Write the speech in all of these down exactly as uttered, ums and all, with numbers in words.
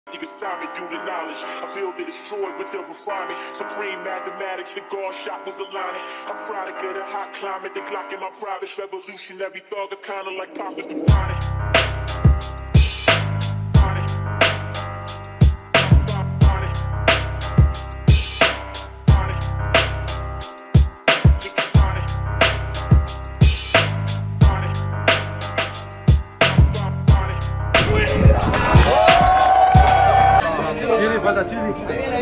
You can sign me due to knowledge. I build and destroy with the refinement. Supreme mathematics, the guard shot was aligning. I'm product of the hot climate, the Glock in my privates. Revolutionary thug is kinda like Pop was defining. Falta chili.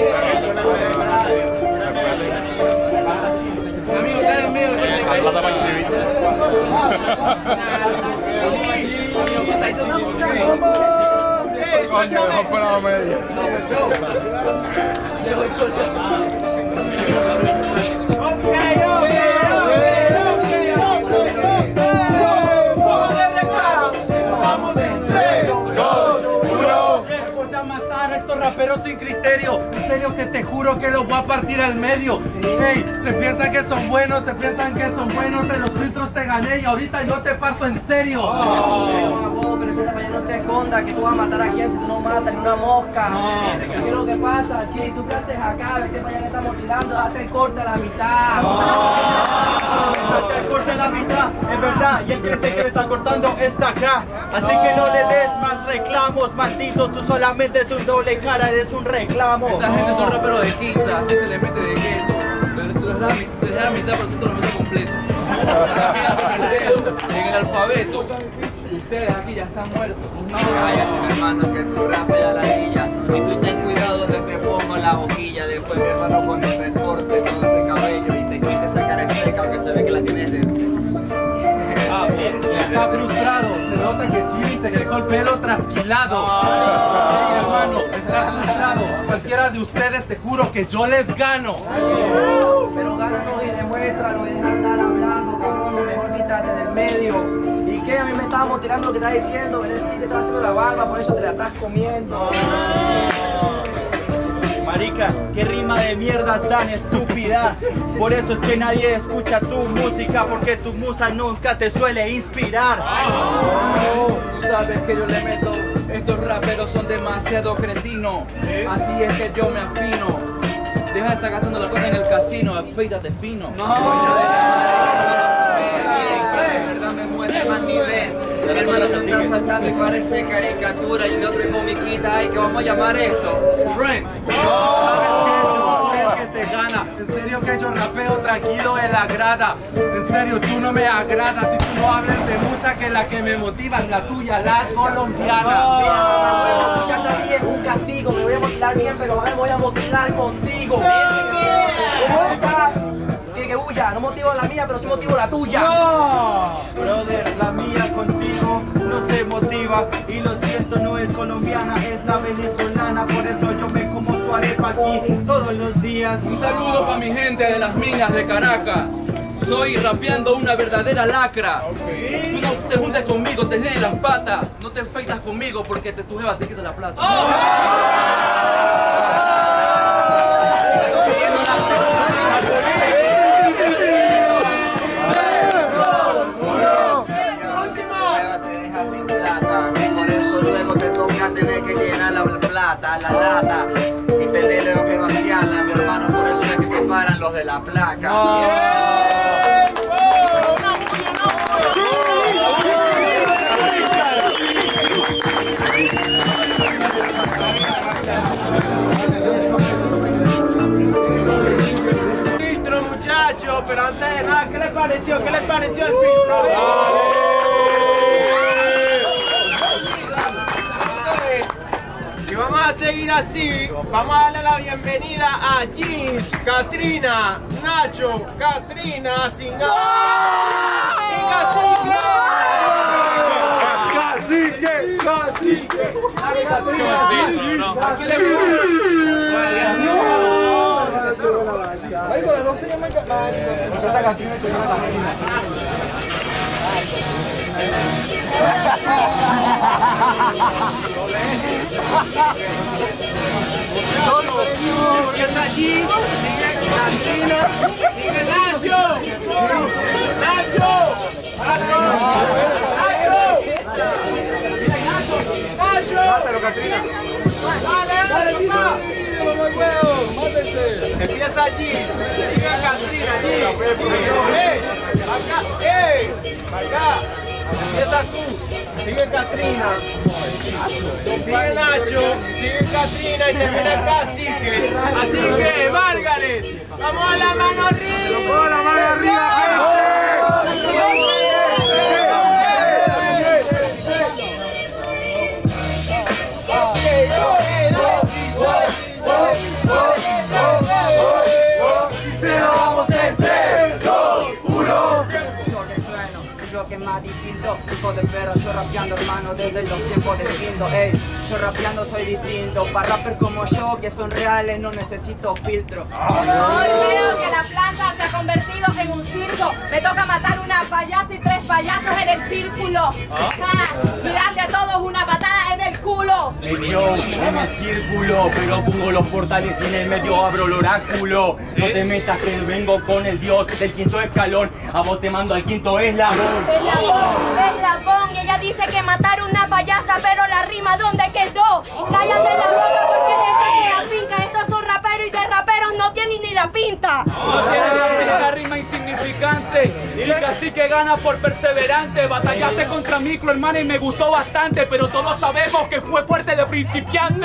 Amigo, dale el mío. Falta para inscribirse. Amigo, pasa el chili. Coño, mejor para la media. Estos raperos sin criterio, en serio que te juro que los voy a partir al medio. Hey, se piensan que son buenos, se piensan que son buenos, en los filtros te gané y ahorita yo te parto en serio. Oh, pero si para allá no te escondas, que tú vas a matar a quien si tú no matas ni una mosca. ¿Qué es lo que pasa, Chi? ¿Tú qué haces acá? Vete para allá que estamos tirando, date el corte a la mitad. Date el corte a la mitad, es verdad, y el que te quiere estar cortando está acá. Así que no le des más reclamos, maldito, tú solamente es un doble cara, eres un reclamo. Esta gente son raperos de quinta, así se les mete de gueto. Pero tú les das la mitad, pero tú te lo metes completo. Con el dedo, en el alfabeto. Ustedes aquí ya están muertos. Cállate, mi hermano, que tu rap es a la guilla. Y tú ten cuidado donde te pongo la boquilla. Después, mi hermano, cuando te corte todo ese cabello y te quite esa cara fleca que se ve que la tienes de... Está frustrado, se nota que Chili te dejó el pelo trasquilado. Hey, hermano, estás frustrado. Cualquiera de ustedes te juro que yo les gano. Pero gánanos y demuéstralo y deja de estar hablando, cabrón, mejor quítate del medio. ¿Y qué? A mí me estábamos tirando lo que estás diciendo, ven, el te está haciendo la barba, por eso te la estás comiendo. Marica, qué rima de mierda tan estúpida. Por eso es que nadie escucha tu música, porque tu musa nunca te suele inspirar. Tú sabes que yo le meto, estos raperos son demasiado cretinos. Así es que yo me afino. Deja de estar gastando la plata en el casino, afeítate fino. De verdad me muestra más nivel. Mi hermano te está saltando y parece caricatura y el otro es comiquita. Ay, ¿qué vamos a llamar esto? Friends. ¿Sabes qué? Yo soy el que te gana. En serio que yo rapeo tranquilo en la grada. En serio, tú no me agradas. Si tú no hablas de musa, que la que me motiva es la tuya, la colombiana. Mira, escucharte a mí es un castigo, me voy a motivar bien, pero me voy a motivar contigo. ¿Cómo estás? Que, que huya, no motivo la mía, pero sí motivo la tuya. Brother, la mía contigo no se motiva. Y lo siento, no es colombiana, es la venezolana. Por eso yo me como su arepa aquí todos los días. Un saludo para mi gente de las minas de Caracas. Soy rapeando una verdadera lacra. Tú no te juntes conmigo, te den las patas. No te enfeitas conmigo porque te, tu jeva te quita la plata. Tener que llenar la plata, la lata y tener luego que vaciarla, mi hermano, por eso es que te paran los de la placa. Oh. Filtro, muchachos, pero antes de nada, ¿qué les pareció? ¿Qué les pareció el filtro? Vamos a seguir así, vamos a darle la bienvenida a Jeans, Katrina, Nacho, Katrina, Singa y Cacique. Cacique, Cacique. Katrina, aquí le Marico, las dos se llaman Marico. Esa Catrina se llama Catrina. Y está allí, sigue Catrina, sigue Nacho, Nacho, Nacho, Nacho, Nacho, Nacho, pero Catrina. Dale, tío, mátense. Empieza allí, sigue a Catrina allí. ¡Ey! Acá, ¡ey! Acá. Empieza tú, sigue Catrina. Sigue Nacho, sigue Catrina y termina el Cacique. Así que, Margaret, vamos a la mano arriba. Vamos a la mano arriba. Que más distinto, hijo de perro, yo rapeando hermano desde los tiempos del quinto, ey, yo rapeando soy distinto, para rappers como yo que son reales no necesito filtro. Hoy veo que la plaza se ha convertido en un circo, me toca matar una payasa y tres payasos en el círculo, ah, y darle a todos una patada en el culo. Hey yo, en el círculo, pero pongo los portales y en el medio abro el oráculo. No te metas que vengo con el dios del quinto escalón, a vos te mando al quinto eslabón. Eslabón, eslabón, y ella dice que matar una payasa, pero la rima ¿dónde quedó? Cállate la boca porque gente se la finca, estos son raperos y de raperos no tienen ni la pinta. Una rima insignificante y casi que gana por perseverante. Batallaste contra micro, hermano, y me gustó bastante, pero todos sabemos que fue fuerte de principiante.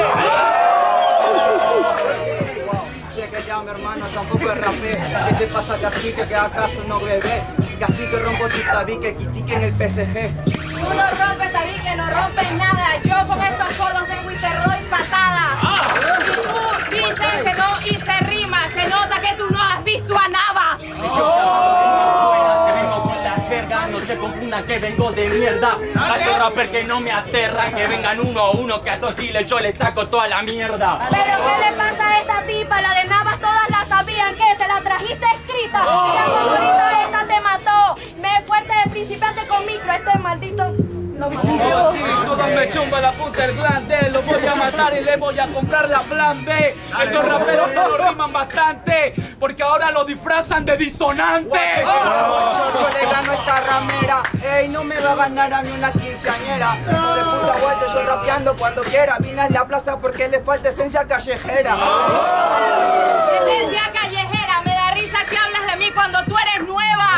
Cheque ya mi hermano, tampoco es rapé. ¿Qué te pasa cacique que acaso no bebé? Cacique rompo tu tabique, quitique en el P S G. Tú no rompes tabique, no rompes nada. Yo con estos codos vengo y te doy patada. Y tú dices que no hice rima, se nota que tú no has visto a Navas. Que vengo con la jerga, no se confundan que vengo de mierda. Hay un rapper que no me aterra, que vengan uno a uno, que a dos chiles yo les saco toda la mierda. Pero ¿qué le pasa a esta tipa? La de Navas todas la sabían, que te la trajiste escrita. La favorita esta te mató. Me es fuerte de principiante con micro, este maldito lo mató. Oh, sí, todos me chumba la puta el grande, lo voy a matar y le voy a comprar la plan B. Estos raperos no lo riman bastante, porque ahora lo disfrazan de disonante. Yo le gano a esta ramera, ey, no me va a ganar a mí una quinceañera. Hijo de puta guacho, yo rapeando cuando quiera. Vine a la plaza porque le falta esencia callejera. Esencia callejera, me da risa que hablas de mí cuando tú eres nueva.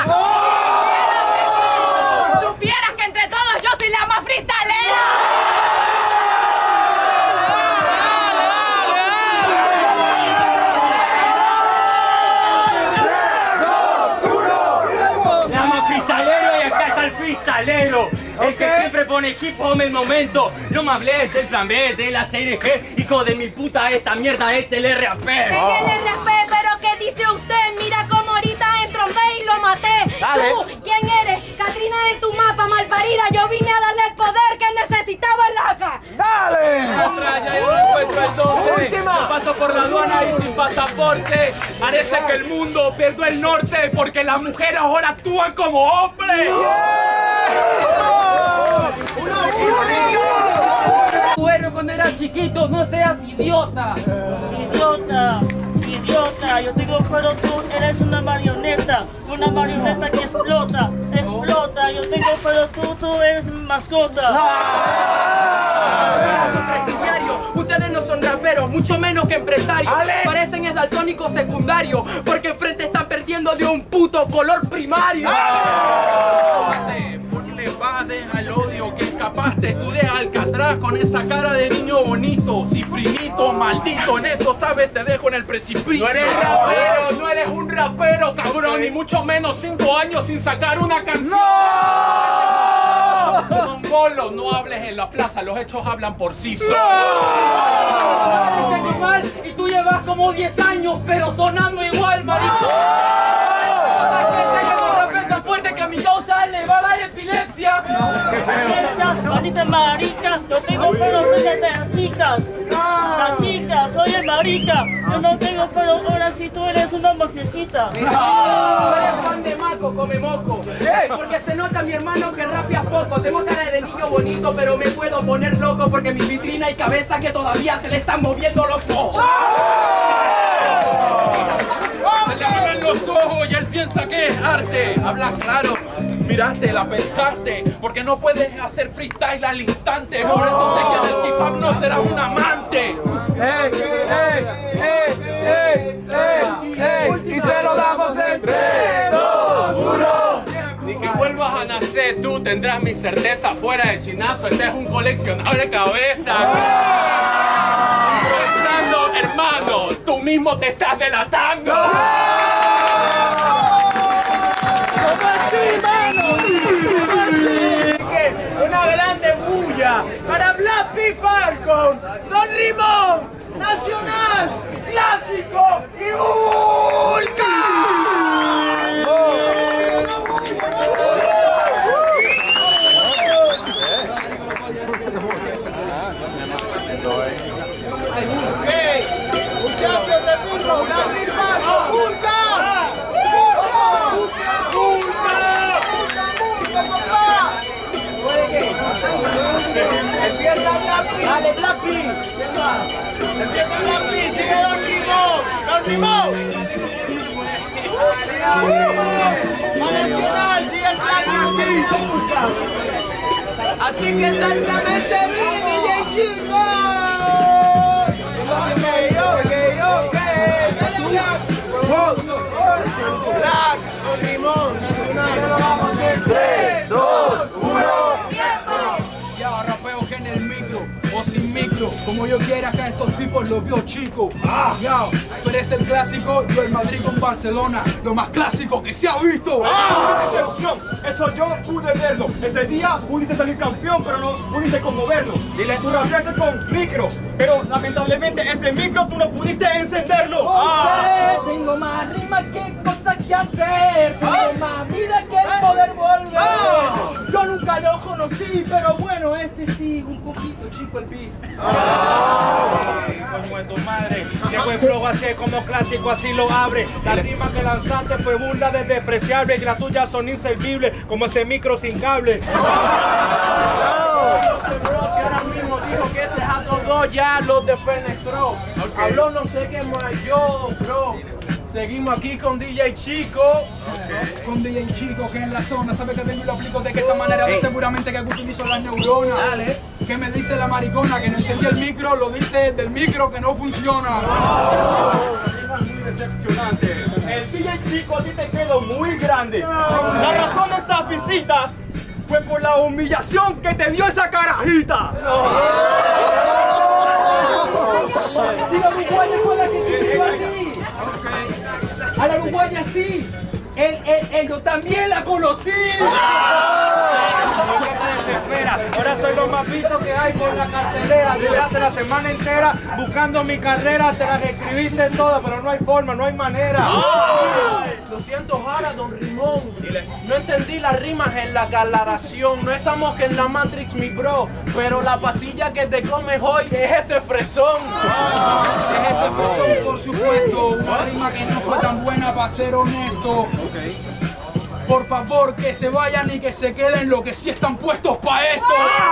Supieras que entre todos yo soy la más freestalera. La más freestalero y acá está el freestalero. El que siempre pone hip hop en el momento. No me hables del plan B, de la C N G. Hijo de mi puta, esta mierda es el R A P. Es el R A P, pero ¿qué dice usted? Mira cómo ahorita entro en B y lo maté. Dale. ¿Tú quién eres? Catrina en tu mapa, malparida. Yo vine a darle el poder que necesitaba el acá. Otra, ya yo no encuentro el doce. No paso por la aduana y sin pasaporte. Parece que el mundo perdió el norte porque las mujeres ahora actúan como hombres. Tu héroe cuando era chiquito, no seas idiota. Idiota, idiota, yo digo pero tú eres una marioneta, una marioneta que explota, explota, yo digo pero tú, tú eres mascota. Presidiario, ustedes no son raperos, mucho menos que empresarios. Parecen es daltónicos secundarios, porque enfrente están perdiendo de un puto color primario. Ponle bades al odio que escapaste tú de Alcatraz con esa cara de niño bonito, cifrinito, maldito, en eso sabes te dejo en el precipicio. No eres rapero, no eres un rapero, cabrón, ni mucho menos cinco años sin sacar una canción. ¡No! Mongolo, no hables en la plaza, los hechos hablan por sí solos. ¡No! Eres igual y tú llevas como diez años, pero sonando igual, marico. Tan fuerte que a mi causa le va a dar epilepsia. Maldita marica, yo tengo pelo de las chicas. Las chicas, soy el marica. Yo no tengo pelo, ahora sí tú eres una mojecita. Soy el fan de Marco, come moco. Porque se nota mi hermano que rapea poco. Tengo cara de niño bonito, pero me puedo poner loco porque mi vitrina y cabeza que todavía se le están moviendo los ojos. Se le abren los ojos y el piensa que es arte. Habla claro, miraste, la pensaste, porque no puedes hacer freestyle al instante. Por eso sé que del hip hop no serás un amante. ¡Ey, ey, ey, ey, ey, ey! Y se lo damos en tres, dos, uno. Ni que vuelvas a nacer, tú tendrás mi certeza fuera de chinazo. Este es un coleccionable de cabeza. Improvisando, hermano, tú mismo te estás delatando. ¿Cómo así, mano? ¿Cómo así? Una grande bulla para Black P Falcon, Don Rimón, Nacional, Clásico y Ultra. Muchachos, repito, Black P Falcon, Ultra. Empieza Black P. Dale, Black P. Empieza Black P. Sigue Don Rimón. Don Rimón. Va Nacional. Sigue el Clásico que viene a buscar. Así que sáltame ese beat, D J Chico. Ok, ok, ok. Dale, Black. Black. Don Rimón. Nacional. Vamos en tres, dos, uno. Ya rapeo que en el micro o sin micro, como yo quiera que a estos tipos los vio chicos. Ah. Ya, tú eres el clásico, yo el Madrid con Barcelona, lo más clásico que se ha visto. ¡Ah! ¡Excepción! Eso yo pude verlo. Ese día pudiste salir campeón, pero no pudiste conmoverlo. Dile, tú rapeaste con micro, pero lamentablemente ese micro tú no pudiste encenderlo. ¡Ah! Tengo más rimas que cosas que hacer, tengo ¿Ah? más vida que poder volver. ¡Ah! Yo nunca lo conocí, pero bueno, este sí, un poquito chico el beat. ¡Ay! Como es tu madre, que buen flow así como clásico, así lo abre. La rima que lanzaste fue burda de despreciable y las tuyas son inservibles, como ese micro sin cable. No sé, bro, si ahora mismo dijo que este es a todos ya los defenestró. Okay. Habló no sé qué más yo, bro. Seguimos aquí con D J Chico. Okay. Con D J Chico que en la zona sabe que vengo y lo aplico de que esta manera hey. seguramente que utilizo las neuronas. Dale. ¿Qué me dice la maricona? Que no encendí el micro, lo dice del micro que no funciona. Oh, muy decepcionante. El D J Chico a ti te quedó muy grande. Oh. La razón de esas visitas fue por la humillación que te dio esa carajita. Diga mi guaya fue la que te dio a ti. A la uruguaya sí, él, él, él, yo también la conocí. ¿Por qué te desesperas? Ahora soy lo más visto que hay por la cartelera. Duraste la semana entera buscando mi carrera, te las escribiste todas, pero no hay forma, no hay manera. Lo siento, Jara, Don Rimón. No entendí las rimas en la aclaración. No estamos en la Matrix, mi bro, pero la pastilla que te comes hoy es este fresón. Es ese fresón, por supuesto. Una rima que no fue tan buena, para ser honesto. Por favor, que se vayan y que se queden los que sí están puestos para esto.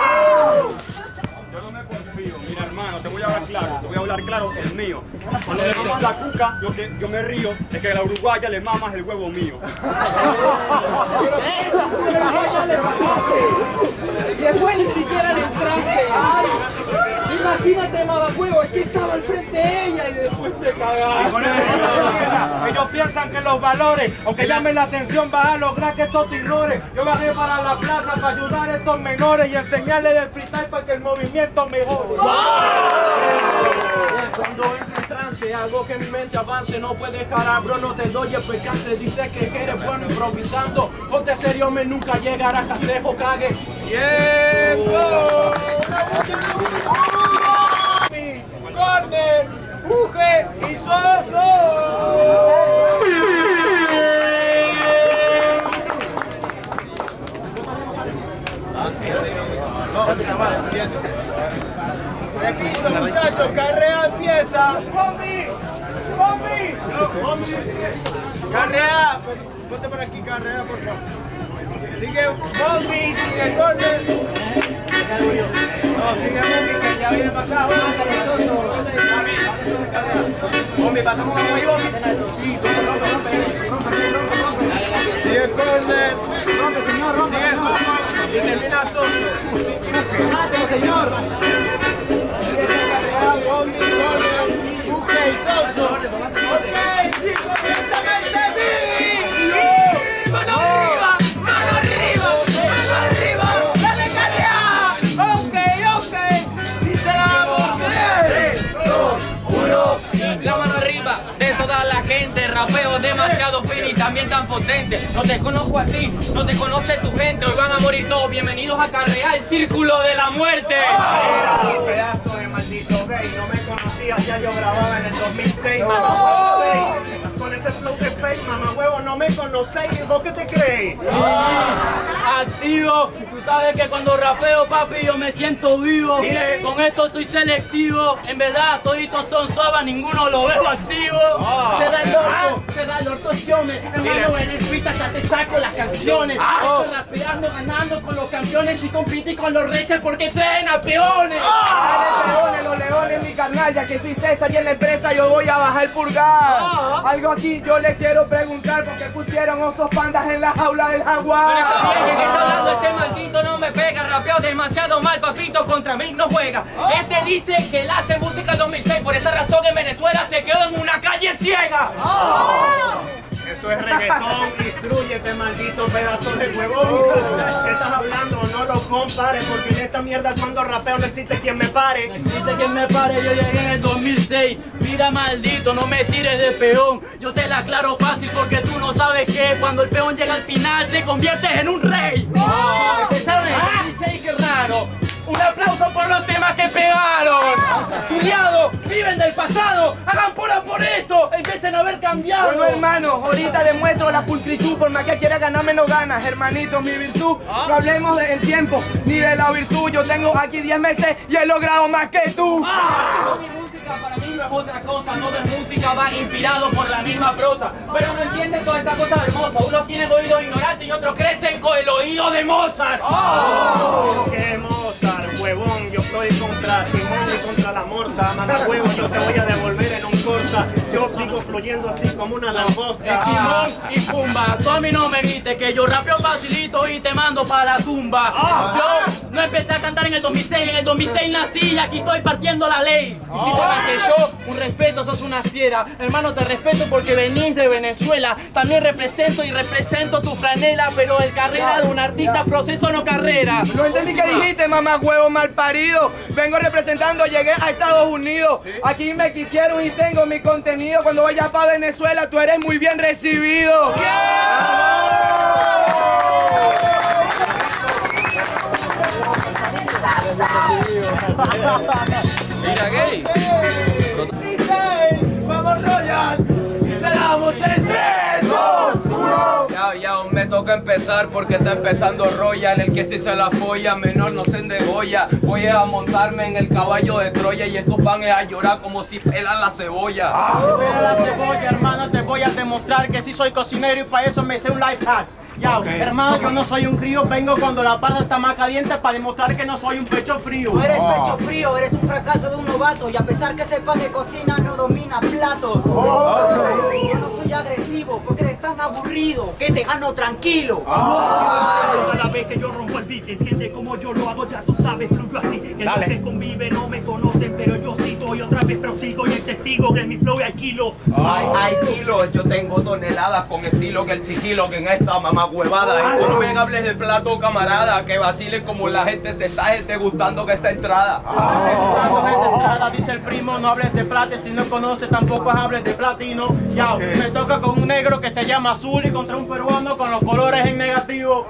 Yo no me confío, mira hermano, te voy a hablar claro, te voy a hablar claro el mío. Cuando le mamas la cuca, yo, te, yo me río de que a la uruguaya le mamas el huevo mío. Y después ni siquiera le entraste. Ay, imagínate, mamacuevo, es que estaba al frente de ella y después te cagaste. Ellos piensan que los valores, aunque llamen la atención, vas a lograr que esto te ignore. Yo bajé para la plaza para ayudar a estos menores y enseñarles del freestyle para que el movimiento mejore. Cuando entro en trance, hago que mi mente avance. No puedes parar, bro, no te doy el percance. Dice que eres bueno improvisando. Ponte serio, me nunca llegarás a cejo, cague. ¡Tiempo! ¡Corner! ¡Uge y Soso! Repito, muchachos, carrera empieza. ¡Bombi! ¡Bombi! Carrera, ponte por aquí, carrera, por favor. Sigue Bombi, sigue corner. No, sigue Bombi, que ya viene pasado. Bombi, pasamos a Bombi. Sí, rompe, rompe, rompe. señor, rompa, señor. Y termina todo. Gracias, señor. Fuque y Soso. Ok, chicos, lentamente, ¡sí! ¡Mano arriba! ¡Mano arriba! ¡Mano arriba! ¡Dale, carrea! Ok, ok. Y se la voltea. tres, dos, uno. La mano arriba de toda la gente. Rapeo demasiado fino y también tan potente. No te conozco a ti, no te conoce tu gente. Hoy van a morir todos. Bienvenidos a Carrear, el círculo de la muerte. Era pedazo de maldito gay. No me conocías, ya yo grababa en el dos mil seis. Mamá huevo seis. Con ese flow de fake, mamá huevo, no me conocéis. ¿Vos qué te crees? Ah, activo, tú sabes que cuando rapeo, papi, yo me siento vivo. Sí. Con esto soy selectivo. En verdad, toditos son suaves, ninguno lo veo activo. Oh. Se da el orto, se da el orto, Xiome. Hermano, en el beat hasta te saco las canciones. Ah. Estoy rapeando, ganando con los campeones y compite con los reyes porque traen a peones. Dale, peones, los leones, mi carnal, ya que soy César y en la empresa yo voy a bajar el pulgar. Ah. Algo aquí yo les quiero preguntar, ¿por qué pusieron osos pandas en la jaula del jaguar? Pero está bien, que está hablando este maldito no me pega. Rapeo demasiado mal, papito, contra mí no juega. Este dice que él hace música en dos mil seis, por esa razón en Venezuela se quedó en una calle ciega. Eso es reggaetón, instrúyete, maldito pedazo de huevón. ¿Qué estás hablando? No lo compares, porque en esta mierda cuando rapeo no existe quien me pare. No existe quien me pare, yo llegué en el dos mil seis. Mira, maldito, no me tires de peón. Yo te la aclaro fácil porque tú no sabes que cuando el peón llega al final se convierte en un rey. Oh, empezaron en el dos mil seis, qué raro. Un aplauso por los temas que pegaron. Culiado, viven del pasado. Hagan pura por esto. Empiecen a haber cambiado. Bueno, hermano, ahorita demuestro la pulcritud, por más que quiera ganar menos ganas, hermanito, mi virtud. No hablemos del tiempo ni de la virtud. Yo tengo aquí diez meses y he logrado más que tú. Pero mi música para mí no es otra cosa, no es música, va inspirado por la misma prosa. Pero no entienden toda esa cosa hermosa. Unos tienen oído ignorante y otros crecen con el oído de Mozart. Oh. ¿Qué Mozart, huevón? Yo estoy contra Timón y contra la morsa. Mamá huevo, yo te voy a devolver en un Corsa. Yo sigo fluyendo así como una langosta. Timón y Pumba, tú a mí no me grites que yo rapeo facilito y te mando para la tumba. Yo no empecé a cantar en el dos mil seis, en el dos mil seis nací y aquí estoy partiendo la ley. Y si te más que yo, un respeto, sos una fiera. Hermano, te respeto porque venís de Venezuela. También represento y represento tu franela, pero el carrera de un artista, proceso no carrera. No entendí qué dijiste, mamá huevo mal parido. Vengo representando, llegué a Estados Unidos. Aquí me quisieron y tengo mi contenido. Cuando vayas para Venezuela, tú eres muy bien recibido. Mira, gay. ¡Vamos, Royal! ¡Y se la damos en tres, dos, uno! Ya, ya, me toca empezar porque está empezando Royal. El que si se la folla, menor no se endegolla. Voy a montarme en el caballo de Troya y estos van a llorar como si pelan la cebolla. Ah, pela la cebolla, hermano, te voy a demostrar que sí soy cocinero y para eso me sé un life hacks. Ya, okay. Hermano, yo no soy un crío, vengo cuando la parra está más caliente para demostrar que no soy un pecho frío. No eres pecho frío, eres un fracaso de un novato y a pesar que sepas de cocina no domina platos. Oh. Okay. Yo no soy agresivo porque eres tan aburrido que te gano tranquilo. Oh. Cada vez que yo rompo el beat, entiende cómo yo lo hago, ya tú sabes, fluyo así. Que los que conviven no me conocen, pero yo cito y otra vez prosigo y el testigo de mi flow hay kilos. Ay, hay kilos, yo tengo toneladas con estilo que el sigilo que en esta mamá huevada. Y tú no me hables de plato, camarada, que vacilen como la gente se está esté gustando que esta entrada. Oh. Esta entrada, dice el primo, no hables de plata, si no conoces tampoco hables de platino. Ya, okay. Me toca con un negro que se llama Azul y contra un peruano con los colores en negativo.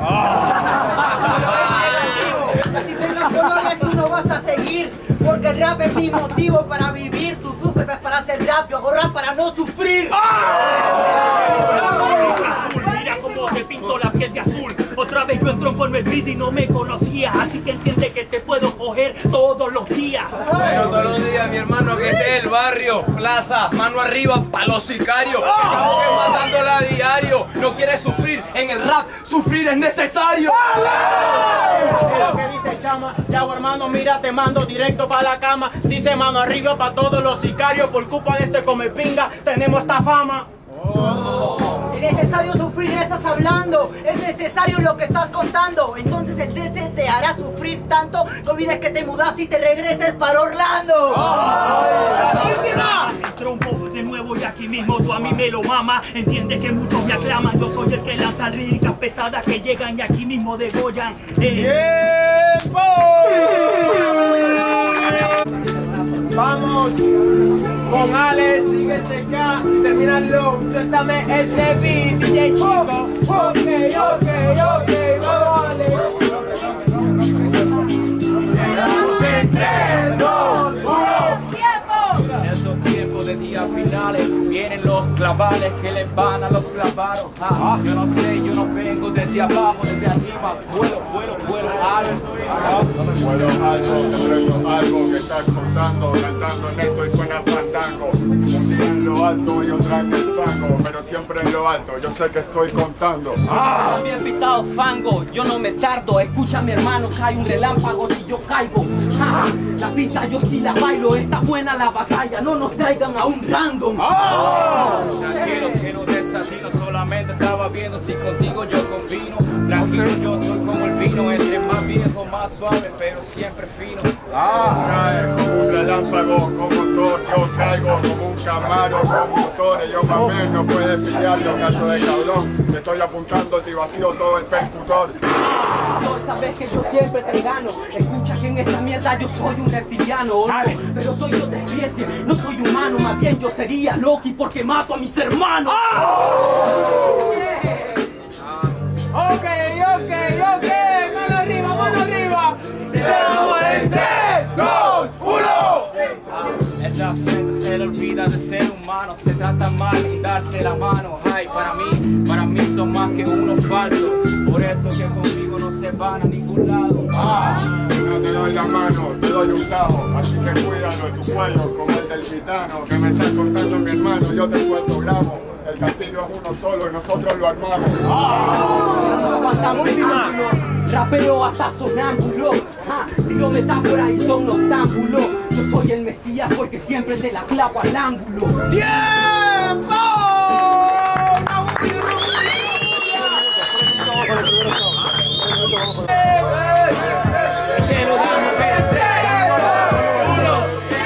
Si tengas colores tú no vas a seguir, porque el rap es mi motivo para vivir. Tú sufres para hacer rap, yo hago rap para no sufrir. Azul, mira cómo te pinto la piel de azul. Otra vez yo entro con el beat y no me conocía, así que entiende que te puedo coger todos los días. Pero todos los días, mi hermano, que esté el barrio, plaza, mano arriba pa' los sicarios. Estamos matándola a diario. No quieres sufrir, en el rap sufrir es necesario. Lo que dice Chama, ya hermano, mira, te mando directo para la cama. Dice mano arriba para todos los sicarios. Por culpa de este come pinga tenemos esta fama. Oh. Es necesario sufrir, estás hablando. Es necesario lo que estás contando. Entonces el D C te hará sufrir tanto que olvides que te mudaste y te regreses para Orlando. El trompo de nuevo y aquí mismo tú a mí me lo mama. Entiendes que muchos me aclaman. Yo soy el que lanza líricas pesadas que llegan y aquí mismo degollan. Eh. ¡Tiempo! Vamos con Alex, síguese ya y terminarlo. Suéltame ese beat, D J Chico. Ok, ok, ok, vamos Alex. tres, dos, uno. ¡Tiempo! En estos tiempos de días finales vienen los clavales que les van a los clavaros. Ah, yo no sé, yo no vengo desde abajo, desde arriba. Vuelo, vuelo, vuelo alto. Vuelo alto, te prendo algo que estás contando, cantando en esto y suena fandango. Un día en lo alto y otra en el fango, pero siempre en lo alto, yo sé que estoy contando. Ah, bien pisado fango, yo no me tardo. Escucha mi hermano, cae un relámpago si yo caigo. Ah, la pista yo sí la bailo, está buena la batalla, no nos traigan a un random. Ah, tranquilo que no desatino, solamente estaba viendo si contigo yo combino. Tranquilo, yo soy como el vino, entre más viejo, más suave, pero siempre fino. Ah, cae como un relámpago, como Thor, yo caigo como un camaro con motores, yo más no puedes pillarlo, cacho de cabrón, te estoy apuntando y vacío todo el percutor. Sabes que yo siempre te gano. Escucha que en esta mierda yo soy un reptiliano, ¿no? Pero soy yo de especie, no soy humano. Más bien yo sería Loki porque mato a mis hermanos. ¡Oh! Ok, ok, ok, mano arriba, mano arriba. ¡Vamos en tres, dos, uno! Esta gente se le olvida de ser humano, se trata mal y darse la mano. Ay, para mí, para mí son más que unos falsos, por eso que conmigo no se van a ningún lado. Ah, no te doy la mano, te doy un tajo, así que cuídalo de tu cuello como el del gitano que me está cortando mi hermano, yo te suelto gramo. El castillo es uno solo y nosotros lo armamos. ¡Ah! Aguantamos rapeo hasta sonámbulo. Ah, digo metáforas y son noctámbulos. Yo soy el Mesías porque siempre te la clavo al ángulo. ¡Tiempo! Se lo damos en tres, uno.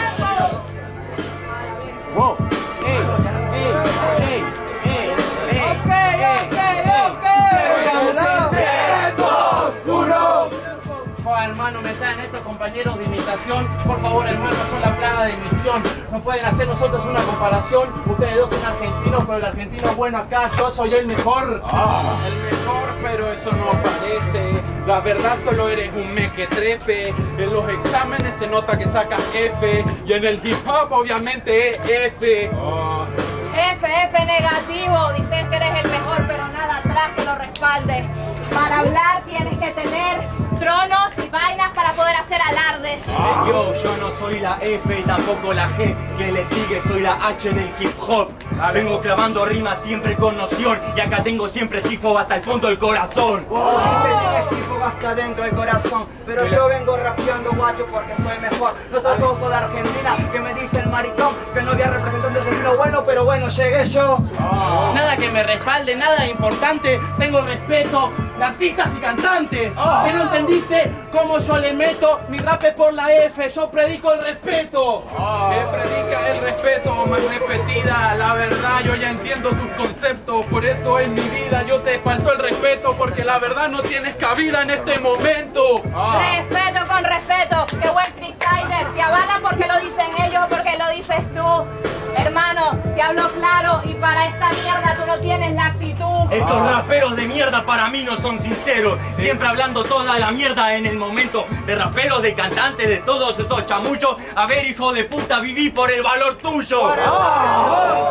Wow. Ey, ey, ey, ey, ey. Ok, ok, ok. Se lo damos en tres, dos, uno. Fa, hermano, me traen estos compañeros de imitación. Por favor, hermano, son la plaga de emisión. No pueden hacer nosotros una comparación. Ustedes dos son argentinos, pero el argentino bueno acá, yo soy el mejor. Ah. El mejor, pero eso no parece. La verdad solo eres un mequetrefe. En los exámenes se nota que sacas F. Y en el hip hop obviamente es F. Ah. F, F negativo. Dices que eres el mejor, pero nada atrás que lo respalde. Para hablar tienes que tener tronos y vainas para poder hacer alardes. Ah. Yo, yo no soy la F y tampoco la G que le sigue, soy la H del hip hop. Vengo clavando rimas siempre con noción y acá tengo siempre hip hop hasta el fondo del corazón. Oh, dice que el hip hop hasta dentro del corazón, pero yo vengo rapeando guacho porque soy mejor. No soy gozo de Argentina, que me dice el maricón que no había representante argentino bueno, pero bueno, llegué yo. Oh. Nada que me respalde, nada importante. Tengo respeto de artistas y cantantes. Oh. ¿Que no entendiste cómo yo le meto mi rap por la F? Yo predico el respeto. Oh. Que predica el respeto más repetida. La verdad, yo ya entiendo tus conceptos. Por eso en mi vida yo te falto el respeto, porque la verdad no tienes cabida en este momento. Oh. Respeto con respeto. Qué buen freestyler. Te avalan porque lo dicen ellos o porque lo dices tú. Hermano, te hablo claro y para esta mierda tú no tienes la actitud. Estos oh. raperos de mierda para mí no son sinceros. Sí. Siempre hablando toda la mierda en el momento. De raperos, de cantantes, de todos esos chamuchos. A ver, hijo de puta, viví por el valor tuyo. Oh. Oh.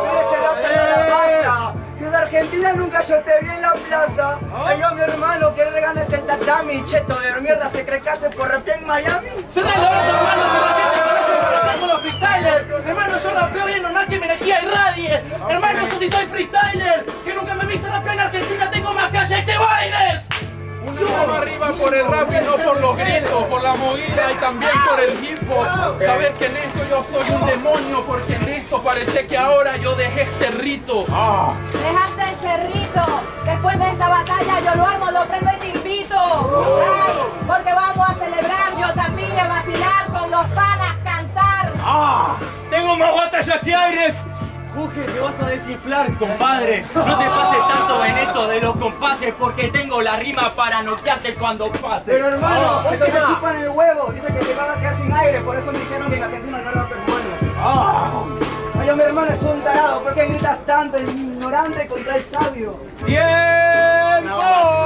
Oh. Desde Argentina nunca yo te vi en la plaza. Oh. Yo, mi hermano, que le ganaste el tatami. Cheto de mierda se cree que hace por rap en Miami. ¡Se da el orto, hermano! ¡Se la gente conoce por rapear con los freestylers! Hermano, yo rapeo bien, normal que mi energía irradie. Hermano, yo sí soy freestyler. Que nunca me viste rapear en Argentina, tengo más calles que bailes. Uno arriba por el rap y no por los gritos, por la movida y también por el hip hop. Saber que en esto yo soy un demonio, porque en esto parece que ahora yo dejé este rito. Ah. Dejaste este rito. Después de esta batalla yo lo armo, lo prendo y te invito. Ay, porque vamos a celebrar, yo también a vacilar con los panas, cantar. ¡Ah! ¡Tengo más batallas que aires! Uge, te vas a desinflar, compadre. No te pases tanto, Beneto, de los compases, porque tengo la rima para noquearte cuando pase. Pero hermano, oh, hoy te me chupan el huevo. Dice que te vas a quedar sin aire, por eso me dijeron que en Argentina no era bueno. Ah. Oye, mi hermano es un tarado. ¿Por qué gritas tanto, el ignorante contra el sabio? ¡Tiempo!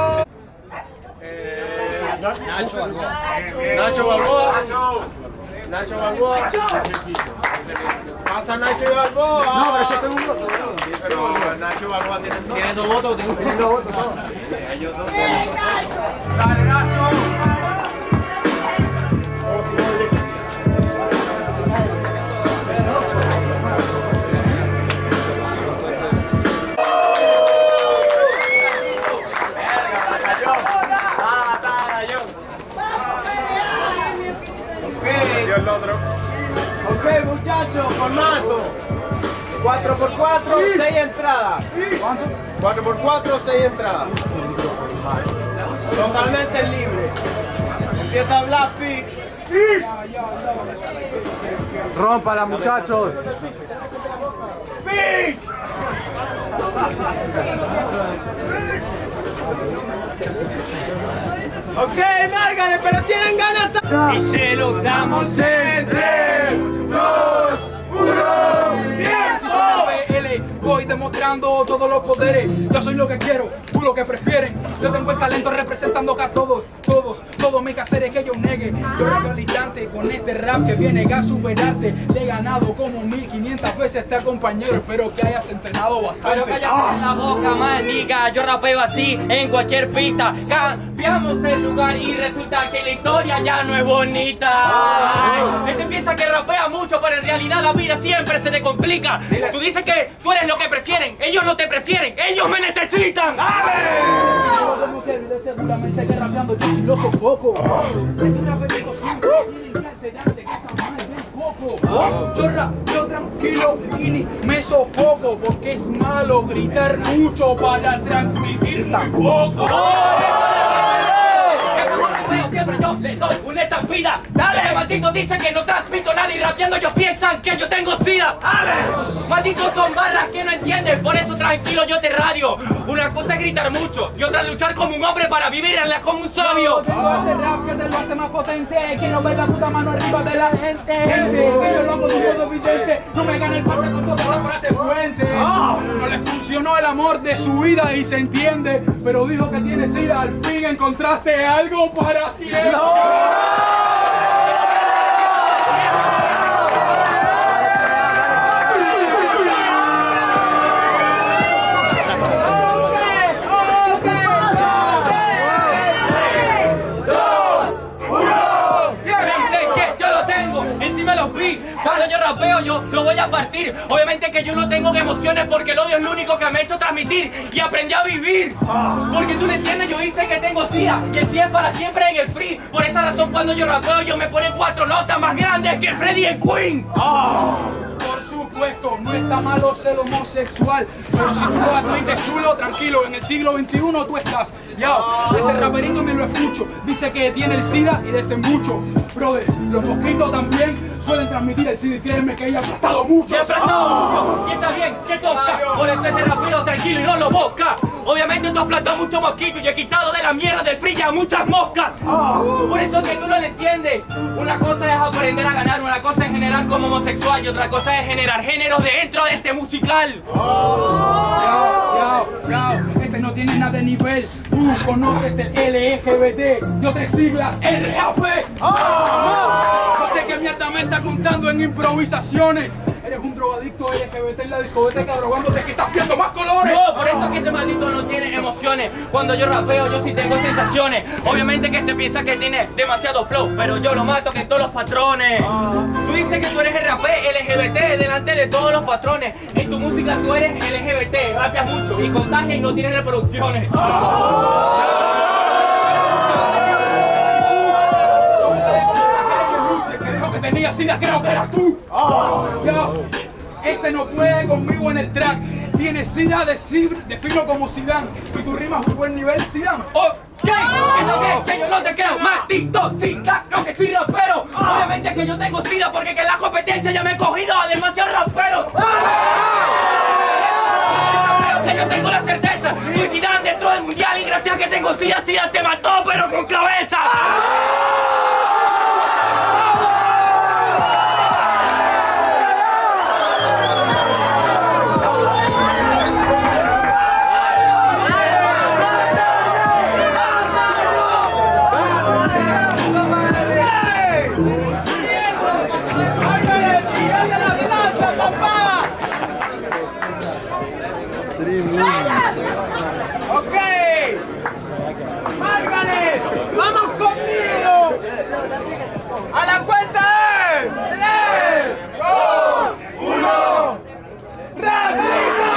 Eh, Nacho Balboa. Nacho Balboa. Nacho Balboa. Pasa Nacho y Balboa. No, pero yo tengo un voto, bro. Sí, pero Nacho Balboa tiene dos. ¿Tiene dos votos? Tiene dos votos, todos. Sí, ellos dos. ¡Dale, Nacho! Ok, muchachos, formato. cuatro por cuatro, seis entradas. ¿Cuánto? cuatro por cuatro, seis entradas. Totalmente libre. Empieza a hablar, Pi. Rómpala, muchachos. ¡Pi! Ok, márgale, pero tienen ganas. Y se lo damos en tres, dos, uno, tiempo. P L, voy demostrando todos los poderes. Yo soy lo que quiero, tú lo que prefieren. Yo tengo el talento representando acá a todos, todos, todos mis caseres que yo negue. Yo vengo al instante con este rap que viene a superarte. Le he ganado como mil quinientas veces a este compañero. Espero que hayas entrenado bastante. Pero cállate la boca, manica. Yo rapeo así en cualquier pista. Cambiamos el lugar y resulta que la historia ya no es bonita. Ay, este piensa que rapea mucho, pero en realidad la vida siempre se te complica. Tú dices que tú eres lo que prefieren, ellos no te prefieren, ellos me necesitan. Como que vive seguramente que rapeando yo sí lo sofoco. Este raperito sin alterarse, que está mal del foco. Yo rapeo tranquilo y ni me sofoco, porque es malo gritar mucho para transmitir tan poco. Siempre yo le doy una estampida. Dale, este maldito dice que no transmito nada y rapeando ellos piensan que yo tengo sida. Dale, malditos son barras que no entienden, por eso tranquilo yo te radio. Una cosa es gritar mucho y otra es luchar como un hombre para vivir como un sabio. Yo tengo este rap que te lo hace más potente, que no ve la puta mano arriba de la gente. Gente, que yo lo hago todo evidente, no me gana el pase con toda esta frase fuente. No le funcionó el amor de su vida y se entiende, pero dijo que tiene sida, al fin encontraste algo para siempre. ¡No! Cuando yo rapeo yo lo voy a partir. Obviamente que yo no tengo emociones porque el odio es lo único que me ha hecho transmitir y aprendí a vivir. Porque tú no entiendes, yo hice que tengo sida y el sida es para siempre en el free. Por esa razón cuando yo rapeo yo me pone cuatro notas más grandes que Freddy y Queen. Por supuesto, no está malo ser homosexual, pero si tú lo admites chulo, tranquilo, en el siglo veintiuno tú estás. Ya, este raperito me lo escucho, dice que tiene el SIDA y desembucho. Brother, los mosquitos también suelen transmitir el SIDA y créeme que ella ha aplastado mucho. ¡He aplastado mucho! Y está bien, ¿qué toca? Por eso este rapero tranquilo y no lo busca. Obviamente tú has aplastado mucho mosquito y he quitado de la mierda del free a muchas moscas. Por eso que tú no lo entiendes. Una cosa es aprender a ganar, una cosa es generar como homosexual y otra cosa es generar géneros dentro de este musical. Yao, yao, yao, este no tiene nada de nivel. Tú conoces el L G B T y otras siglas R A P. No sé qué mierda me está contando en improvisaciones. Eres un drogadicto L G B T en la discoteca drogándote que estás viendo más colores. No, por eso que este maldito no tiene emociones. Cuando yo rapeo yo sí tengo sensaciones. Obviamente que este piensa que tiene demasiado flow, pero yo lo mato que todos los patrones. Tú dices que tú eres el rapé L G B T delante de todos los patrones. En tu música tú eres L G B T, rapeas mucho y contagias y no tienes reproducciones. Que dijo que tenía sida, creo que eras tú. Ya. Este no puede conmigo en el track. Tiene sida de cibr, de fino como Zidane. Y tu rimas muy buen nivel, Zidane. Ok, esto que es que yo no te creo, maldito sida, no que soy rapero. Obviamente que yo tengo sida porque que en la competencia ya me he cogido a demasiados raperos. Que yo tengo la certeza, soy Zidane dentro del mundial y gracias a que tengo sida, sida te mató pero con cabeza. Ok, Margaret, vamos conmigo. A la cuenta de tres, dos, uno, ¡Réplica!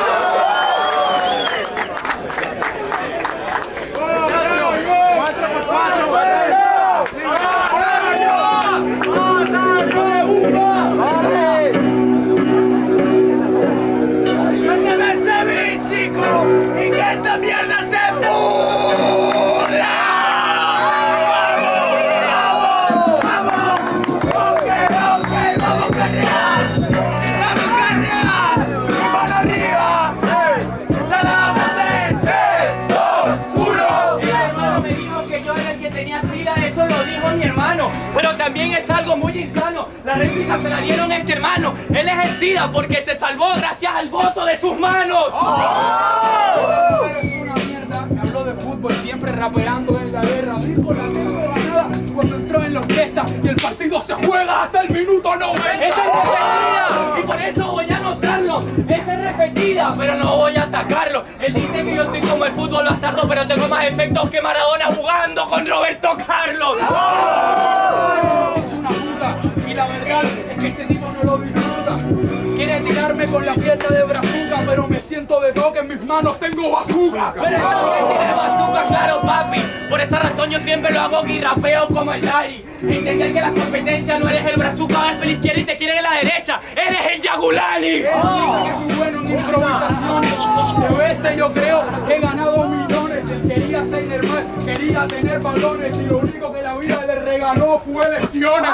¡Y que esta mierda se pudra! ¡Vamos! ¡Vamos! ¡Vamos! ¡Ok, ok! ¡Vamos, carrear! ¡Vamos, carrear! ¡Y mano arriba! ¡Se la vamos en tres, dos, uno! Mi hermano me dijo que yo era el que tenía sida, eso lo dijo mi hermano. Pero también es algo muy insano. La réplica se la dieron a este hermano. Él es el sida porque se salvó gracias al voto de sus manos. Pero es una mierda, me habló de fútbol, siempre rapeando en la guerra. Dijo la tengo ganada cuando entró en la orquesta y el partido se juega hasta el minuto noventa. Esa es repetida y por eso voy a anotarlo. Esa es repetida, pero no voy a atacarlo. Él dice que yo soy como el fútbol bastardo, pero tengo más efectos que Maradona jugando con Roberto Carlos. Es una puta y la verdad es que este tipo no lo disfruta. Quiere tirarme con la pierna de brazuca, pero me siento de toque, en mis manos tengo bazooka. Pero esta vez tiene bazooka, claro papi. Por esa razón yo siempre lo hago y rapeo como el Dari. Entender que la competencia no eres el brazuca, vas por la izquierda y te quieren en la derecha. Eres el Yagulani. Él dice que es muy bueno en improvisaciones. De veces yo creo que he ganado millones. Él quería ser normal, quería tener balones y lo único que la vida le regaló fue lesiones.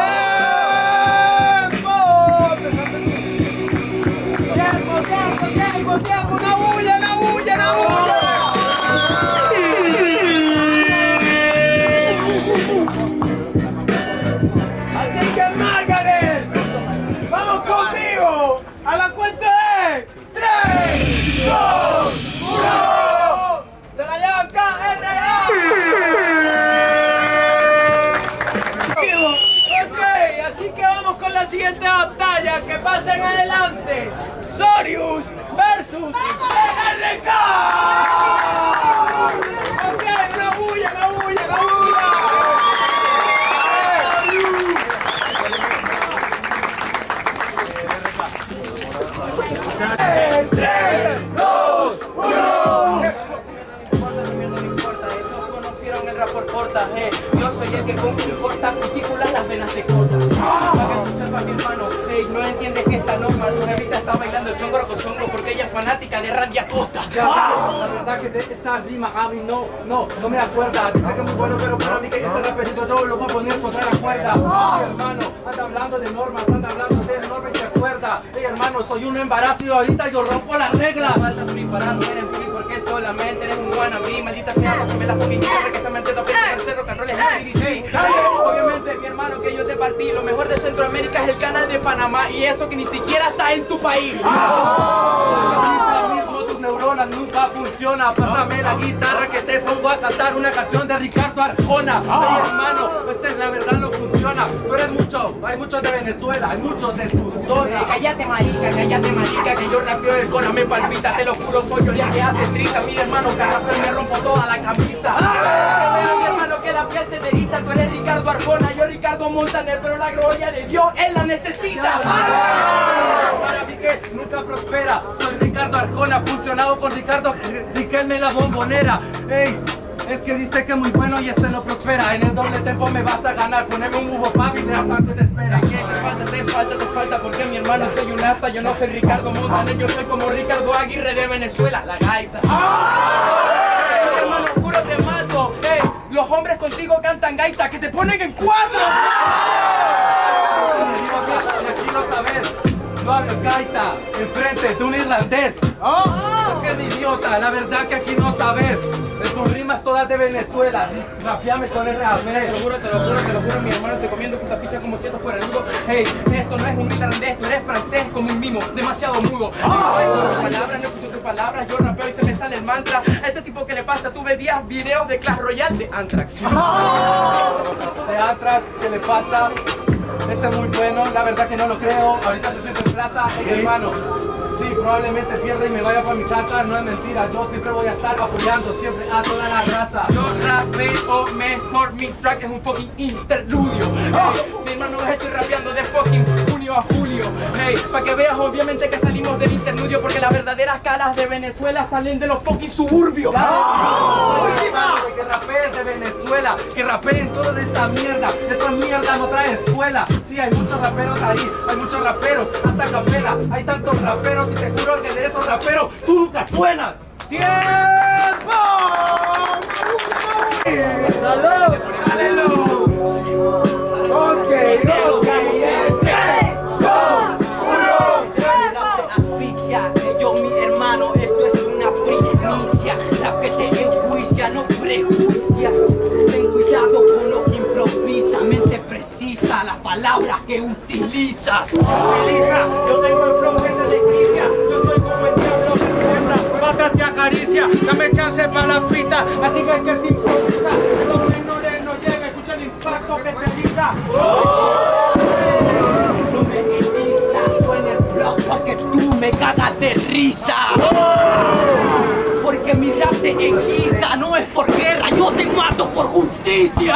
¡Tiempo, tiempo, tiempo, tiempo! ¡Una bulla, una bulla, una bulla! Así que Margaret, vamos conmigo a la cuenta de tres, dos, uno. ¡Se la lleva K R A! Ok, así que vamos con la siguiente batalla. Que pasen adelante. Sorius versus R K. Ok, una bulla, una bulla, una bulla. tres, dos, uno. El rap por portaje, yo soy el que con mi corta cutícula las venas se cortan. Para que tú sepas, mi hermano, hey, no entiendes que esta norma, tu jevita está bailando el songo con songo porque ella es fanática de Randy Acosta. La verdad que de esa rima a mí no, no, no me acuerda. Dice que es muy bueno, pero para mí que este raperito yo lo voy a poner contra la cuerda. Mi hermano, anda hablando de normas, anda hablando de normas y se acuerda. Hey hermano, soy un embarazo y ahorita yo rompo las reglas. No falta free para ser en free porque solamente eres un wannabe. Maldita sea, pásame la fucking tierra que esta mente te aprieta el cerro, carroles en C D C. Obviamente, mi hermano, que yo te partí. Lo mejor de Centroamérica es el canal de Panamá y eso que ni siquiera está en tu país. Ahorita mismo tus neuronas nunca funcionan. Pásame la guitarra que te pongo a cantar una canción de Ricardo Arjona. Ay, hermano, este la verdad no funciona. Tú eres mucho, hay muchos de Venezuela, hay muchos de tu zona. Eh, cállate marica, cállate marica, que yo rapeo el cora me palpita. Te lo juro, soy yo el que hace trista. Mira hermano, que rapeo y me rompo toda la camisa. Mi hermano, que la piel se te eriza. Tú eres Ricardo Arjona, yo Ricardo Montaner, pero la gloria de Dios, él la necesita. Para mí que nunca prospera. Soy Ricardo Arjona, funcionado con Ricardo Riquelme la bombonera. Ey, Es que dice que muy bueno y este no prospera. En el doble tempo me vas a ganar. Poneme un huevo papi y me das algo te espera. ¿Qué te falta? Te falta, te falta. Porque mi hermano soy un asta. Yo no soy Ricardo Montaner. Yo soy como Ricardo Aguirre de Venezuela. La gaita. ¡Ah! Hermano, juro te mato. Ey, los hombres contigo cantan gaita. Que te ponen en cuatro. Aquí lo sabes. No hables gaita enfrente de un irlandés. ¿Oh? Es que es idiota, la verdad que aquí no sabes. De tus rimas todas de Venezuela. Rapiame con el rap. Te lo juro, te lo juro, te lo juro, mi hermano, te comiendo puta ficha como si esto fuera nudo. Hey, esto no es un irlandés, tú eres francés como un mimo, demasiado mudo. No oigo tus palabras, no escucho tus palabras, yo rapeo y se me sale el mantra. Este tipo que le pasa, tú veías videos de Clash Royale de Anthrax. De Anthrax, ¿qué le pasa? Este es muy bueno, la verdad que no lo creo. Ahorita se siente en plaza, hey, hermano. Sí, probablemente pierda y me vaya para mi casa. No es mentira, yo siempre voy a estar apoyando siempre a toda la raza. Yo rapeo mejor, mi track es un fucking interludio. Hey, mi hermano, estoy rapeando de fucking junio a julio. Hey, para que veas obviamente que salimos del interludio, porque las verdaderas caras de Venezuela salen de los fucking suburbios. ¡Oh! Que rapeen de Venezuela, que rapeen toda esa mierda. Esa mierda no trae escuela. Sí, hay muchos raperos ahí, hay muchos raperos, hasta capela. Hay tantos raperos y te juro que de esos raperos tú nunca suenas. ¡Tiempo! ¡Salud! ¡Aleluya! Ok, ok, tres, dos, uno. Rap te asfixia, yo mi hermano, esto es una primicia. Rap que te enjuicia, no prejuicia. Ten cuidado con lo que improvisa, mente precisa, las palabras que utilizas. Utiliza, yo tengo el flow que te desquicia. Yo soy como el diablo que encuentra, mata te acaricia. Dame chance para la pista, así que hay que se improvisa. Los menores no llega, escucha el impacto que te pisa. No me eriza, suena el flow porque tú me cagas de risa. Porque mi rap te enguisa, no es por guerra, yo te mato por justicia.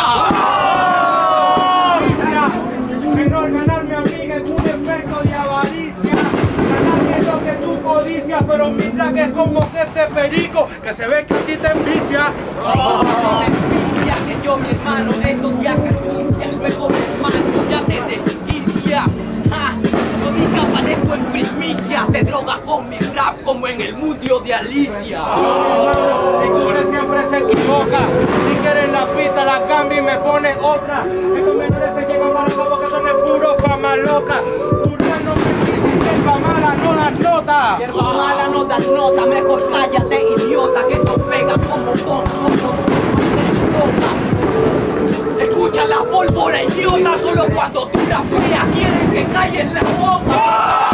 Menor ganarme amiga es un efecto de avaricia. Ganarme es lo que tú codicias, pero mi track es como que ese perico que se ve que a ti te envicia. Oh, me envicia que yo mi hermano esto te acaricia, luego mi hermano ya te desquicia. Ah, no digas aparezco en primicia, te drogas con mi rap como en el mundo de Alicia. El cure siempre se equivoca. Si quieres la pista la cambia y me pone otra. Estos menores se llevan para abajo porque son el puro fama loca. Tu rap no me dice que hierba mala no da nota. Hierba mala no da nota, mejor cállate idiota que no pega como coco. Escucha la pólvora idiota, solo cuando tú rapeas quieren que caiga en la boca.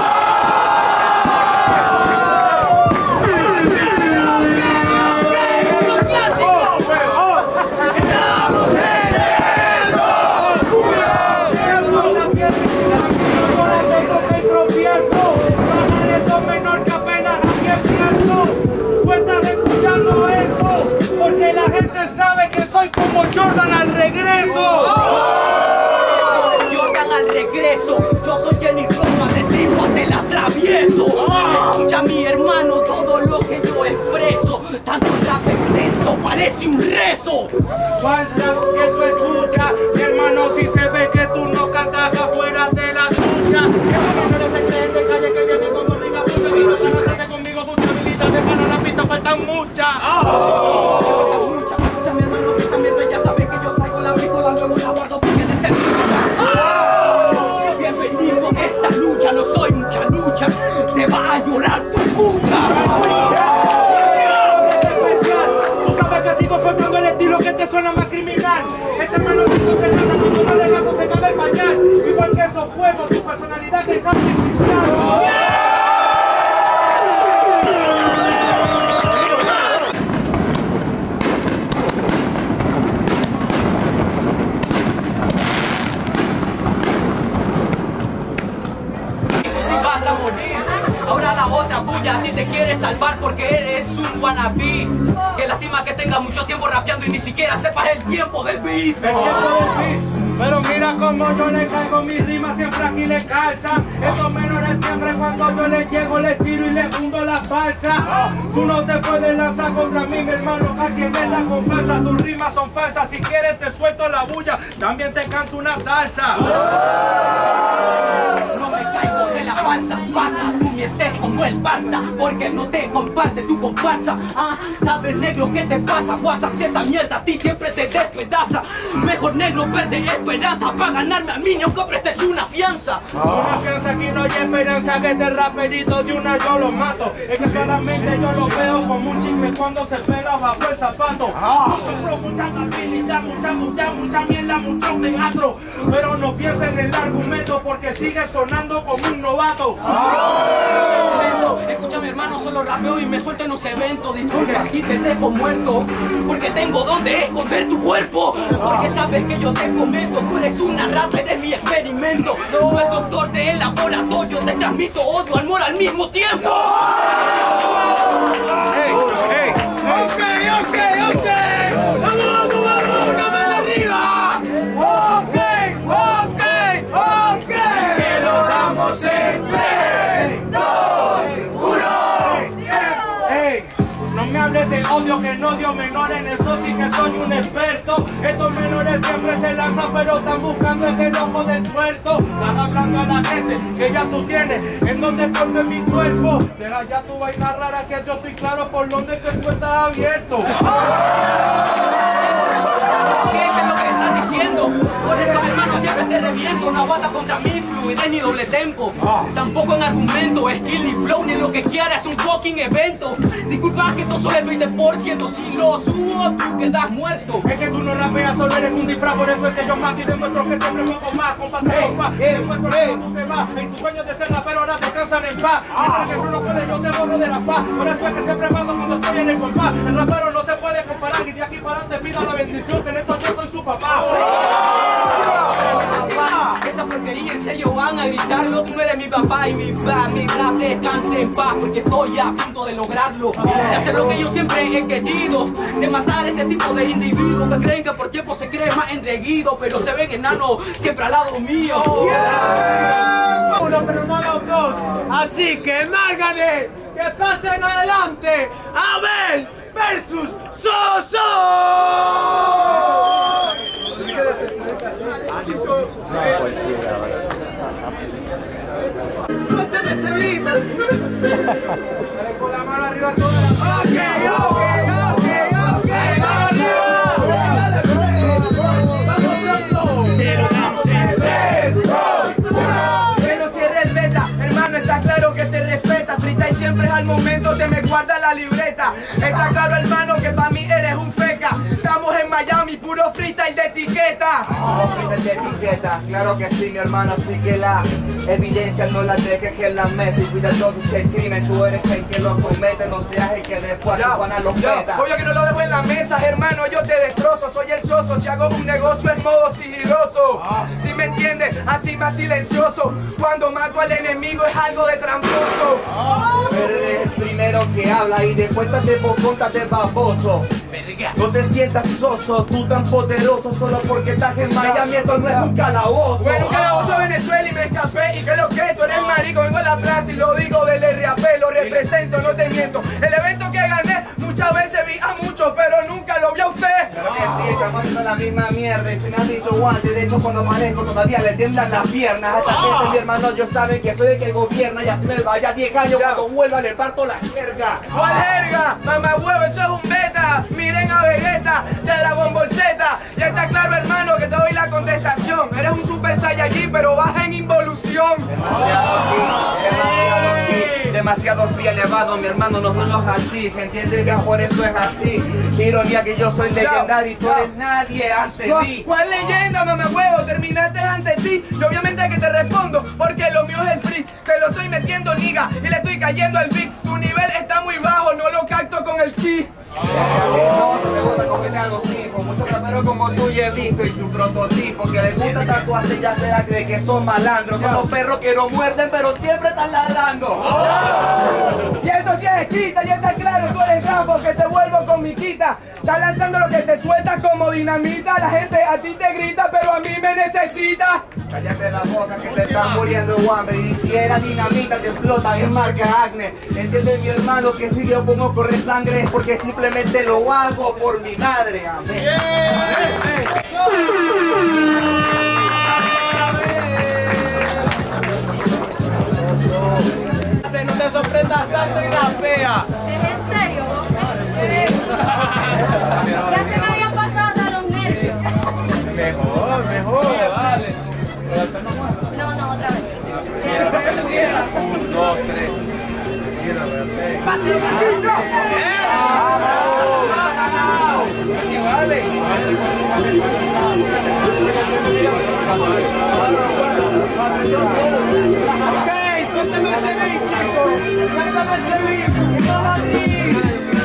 Porque la gente sabe que soy como Jordan al regreso. Jordan al regreso, yo soy Jenny Roma, de tipo te la atravieso. Escucha mi hermano todo lo que yo expreso, tanto rap extenso parece un rezo. ¿Cuál rap que tú escuchas? Mi hermano, si se ve que tú no cantas afuera de la ducha. Que no se creen de calle que viene como rica puta. Vino para no hacerse conmigo mucha habilidad, de para la pista faltan muchas. Escucha mi hermano que esta mierda ya sabe que yo salgo la pistola, luego la guardo porque de ser ¡oh! Bienvenido a esta lucha, no soy mucha lucha, te va a llorar tu escucha. Tú sabes que sigo soltando el estilo que te suena más criminal. Este hermano que tú se gana cuando no le das se cae el pañal. Igual que esos fuegos, tu personalidad que está artificial. Ahora la otra bulla a ti te quiere salvar porque eres un wannabe. Que lástima que tengas mucho tiempo rapeando y ni siquiera sepas el tiempo del beat. El tiempo del beat. Pero mira como yo le caigo, mis rimas siempre aquí le calzan. Estos menores siempre cuando yo les llego les tiro y les hundo la falsa. Tú no te puedes lanzar contra mí, mi hermano, a quien es la confianza. Tus rimas son falsas, si quieres te suelto la bulla, también te canto una salsa. No me caigo de la falsa, pata, tú mientes como el Barça, porque no te comparte tu comparsa. Ah, sabes negro, ¿qué te pasa? WhatsApp, si esta mierda a ti siempre te despedaza. Mejor negro verde esperanza, para ganarme a mí no que prestes una fianza. Una fianza, aquí no hay esperanza, que este raperito de una yo lo mato. Es que solamente yo lo veo como un chicle cuando se pega bajo el zapato. Sufro mucha habilidad, mucha, mucha, mucha mierda, mucho teatro, pero no piensa en el argumento porque sigue sonando como un novato. Escucha mi hermano, solo rapeo y me suelto en los eventos. Disculpa si te dejo muerto, porque tengo donde esconder tu cuerpo. Porque sabes que yo te fomento, tú eres una rata, eres mi experimento. No el doctor del laboratorio, te transmito odio, amor al mismo tiempo. Hey, hey, ok, ok, ok. Vamos, vamos, vamos, una mano arriba. Ok, ok, ok. Que lo damos en tres, dos, uno. Hey, no me hables de odio, que no odio menores, en eso sí que soy un experto. Estos menores siempre se lanzan, pero están buscando el ojo del puerto. Están hablando a la gente que ya tú tienes, en donde vuelve mi cuerpo. Deja ya tu vaina rara, que yo estoy claro por donde que tú estás abierto. ¿Qué es lo que estás diciendo? Por eso, hermano, siempre te reviento. No aguanta contra mi fluidez ni doble tempo. Tampoco en argumento, skill ni flow, ni lo que quieras, es un fucking evento. Disculpa que esto solo es veinte por ciento. Si lo subo, tú quedas muerto. Es que tú no rapeas, solo eres un disfraz. Por eso es que yo más y demuestro que siempre me hago más. Compadre, más, demuestro que tú te vas. En tus sueños de ser rapero ahora descansan en paz. Mientras que tú no puedes, yo te borro de la paz. Por eso es que siempre mando cuando estoy en el compás. El rapero no se puede comparar y de aquí para adelante pida la bendición, que en esto yo soy su papá. Esa porquería en serio van a gritarlo. Tú no eres mi papá y mi papá, mi rap descanse en paz, porque estoy a punto de lograrlo, de hacer lo que yo siempre he querido, de matar a este tipo de individuos que creen que por tiempo se creen más entreguidos, pero se ven enanos siempre al lado mío. Yeah. Uno, pero no los dos. Así que Margaret, que pasen adelante. Abel versus Soso. Suélteme ese beat. Con la mano arriba toda la mano. Ok, ok, ok, ok. Vamos pronto. Se lo damos en tres, dos, uno. Pero si respeta, hermano, está claro que se respeta. Frita y siempre es al momento te me guarda la libreta. Está claro, hermano, que para mí eres un feca. Estamos en Miami, puro freestyle de etiqueta. Oh, freestyle de etiqueta, claro que sí, mi hermano, así que la evidencia no la dejes que en la mesa. Y cuida todo ese crimen, tú eres el que lo comete, no seas el que después a Juana los meta. Obvio que no lo dejo en la mesa, hermano, yo te destrozo. Soy el soso, si hago un negocio en modo sigiloso. Si me entiendes, así más silencioso. Cuando mato al enemigo es algo de tramposo. Eres el primero que habla y después te contate baboso. No te sientas soso, tú tan poderoso solo porque estás en Miami, esto no es un calabozo. Bueno, un calabozo Venezuela y me escapé. ¿Y qué es lo que? Tú eres marico, vengo a la plaza y lo digo del R A P, lo represento, no te miento. El evento que gané, muchas veces vi a muchos, pero nunca lo vi a usted. Claro que sí, estamos haciendo la misma mierda y si me has visto guante, de hecho cuando manejo todavía le tiemblan las piernas. Hasta que este mi hermano yo sabe que soy el que gobierna y así me vaya diez años, cuando vuelva le parto la jerga. ¿Cuál jerga? Mamá huevo, eso es un beta. Miren a Vegeta, de Dragon Ball Z. Ya está claro, hermano, que te doy la contestación. Eres un Super Saiyajin, pero baja en involución. Demasiado aquí, demasiado aquí, demasiado fui elevado, mi hermano, no son los hachís. Entiende que por eso es así. Ironía que yo soy legendario y tú eres nadie ante ti. ¿Cuál leyenda, mamá huevo? Terminaste ante ti. Y obviamente que te respondo, porque lo mío es el free. Te lo estoy metiendo, niga, y le estoy cayendo al beat. Tu nivel está muy bajo, no lo capto con el ki. Muchos raperos como tú ya he visto y tu prototipo que les gusta tatuarse ya sea cree que son malandros. Son los perros que no muerden pero siempre están ladrando. Estás lanzando lo que te suelta como dinamita. La gente a ti te grita, pero a mí me necesita. Cállate la boca que te están muriendo de hambre. Y si era dinamita te explota en marca Acne. ¿Entiendes, mi hermano, que si yo pongo correr sangre es porque simplemente lo hago por mi madre? Amén. Yeah. No te sorprendas tanto y rapea. ¿Es en serio? Ya se me habían pasado hasta los nervios. Mejor, mejor. Vale. No, no, otra vez. Un, dos, tres. Vale. Ok, suéltame ese beat, chicos. Suéltame ese beat. No lo digas.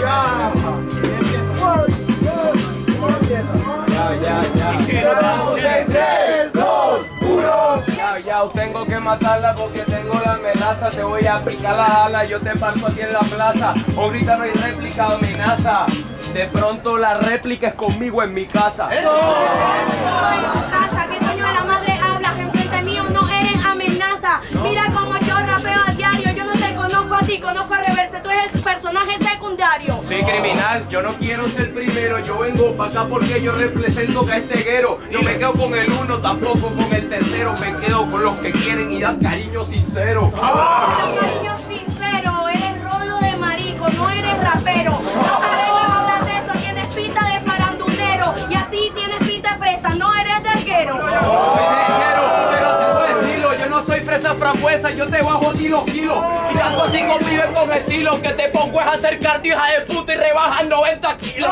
Ya, ya, ya. Vamos en tres, dos, uno. Ya, ya, tengo que matarla porque tengo la amenaza. Te voy a picar la ala, yo te parto aquí en la plaza. Ahorita no hay réplica, amenaza. De pronto la réplica es conmigo en mi casa. ¿Eh? Casa, ¿qué coño de la madre hablas? Enfrente mío no eres amenaza. Mira cómo yo rapeo a diario. Yo no te conozco a ti, conozco a Reverse. Tú eres el personaje secundario. Sí, criminal, yo no quiero ser primero. Yo vengo para acá porque yo represento que este guero. No me quedo con el uno, tampoco con el tercero. Me quedo con los que quieren y dan cariño sincero. ¡Ah! Cariño sincero, eres rolo de marico, no eres rapero. No sabemos hablar de eso, tienes pinta de farandulero. Y a ti tienes pinta de fresa, no eres delguero. Soy delguero, pero tengo estilo. Yo no soy fresa frambuesa, yo te bajo a ti los kilos. Y tanto así conviven con estilos que te pongo es acercarte, hija de puta, y rebajas noventa kilos.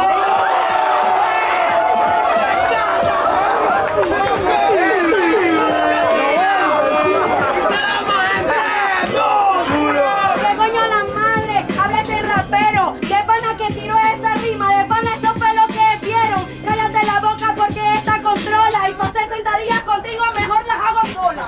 ¿Qué coño la madre? Háblate rapero. De pana que tiró esa rima, de pana eso fue lo que vieron. Cállate la boca porque esta controla. Y por sesenta días contigo mejor las hago sola.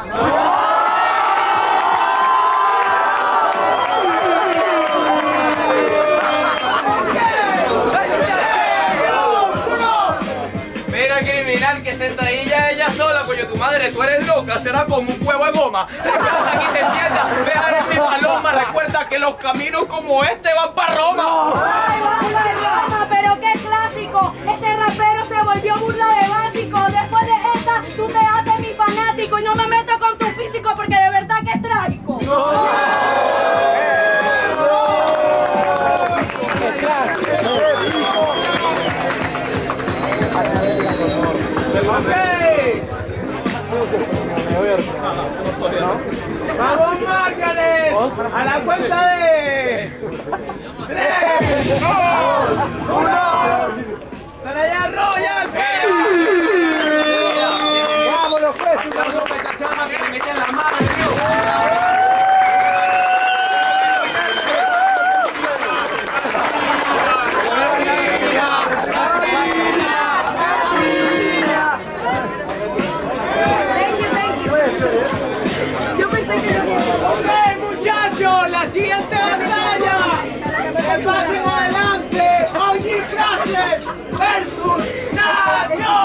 Mira, criminal, que sentadilla ella sola, coño, tu madre, tú eres loca, será como un huevo de goma. Recuerda aquí te sientas, deja de mi paloma, recuerda que los caminos como este van para Roma. ¡Ay, va para Roma! Pero qué clásico. Este rapero se volvió burla de básico. Después de esta, tú te haces mi fanático. Y no me meto con tu físico porque de verdad que es trágico. ¡Vamos, Margaret! ¡A la cuenta de... ¡tres, dos, uno! ¡Se la ya Royal! ¡Vámonos, pues! ¡Una ropa esta chama que me mete en la mano, tío! ¡Ok, muchachos! ¡La siguiente batalla! ¡Que pasen adelante! ¡O G Clases versus Nacho!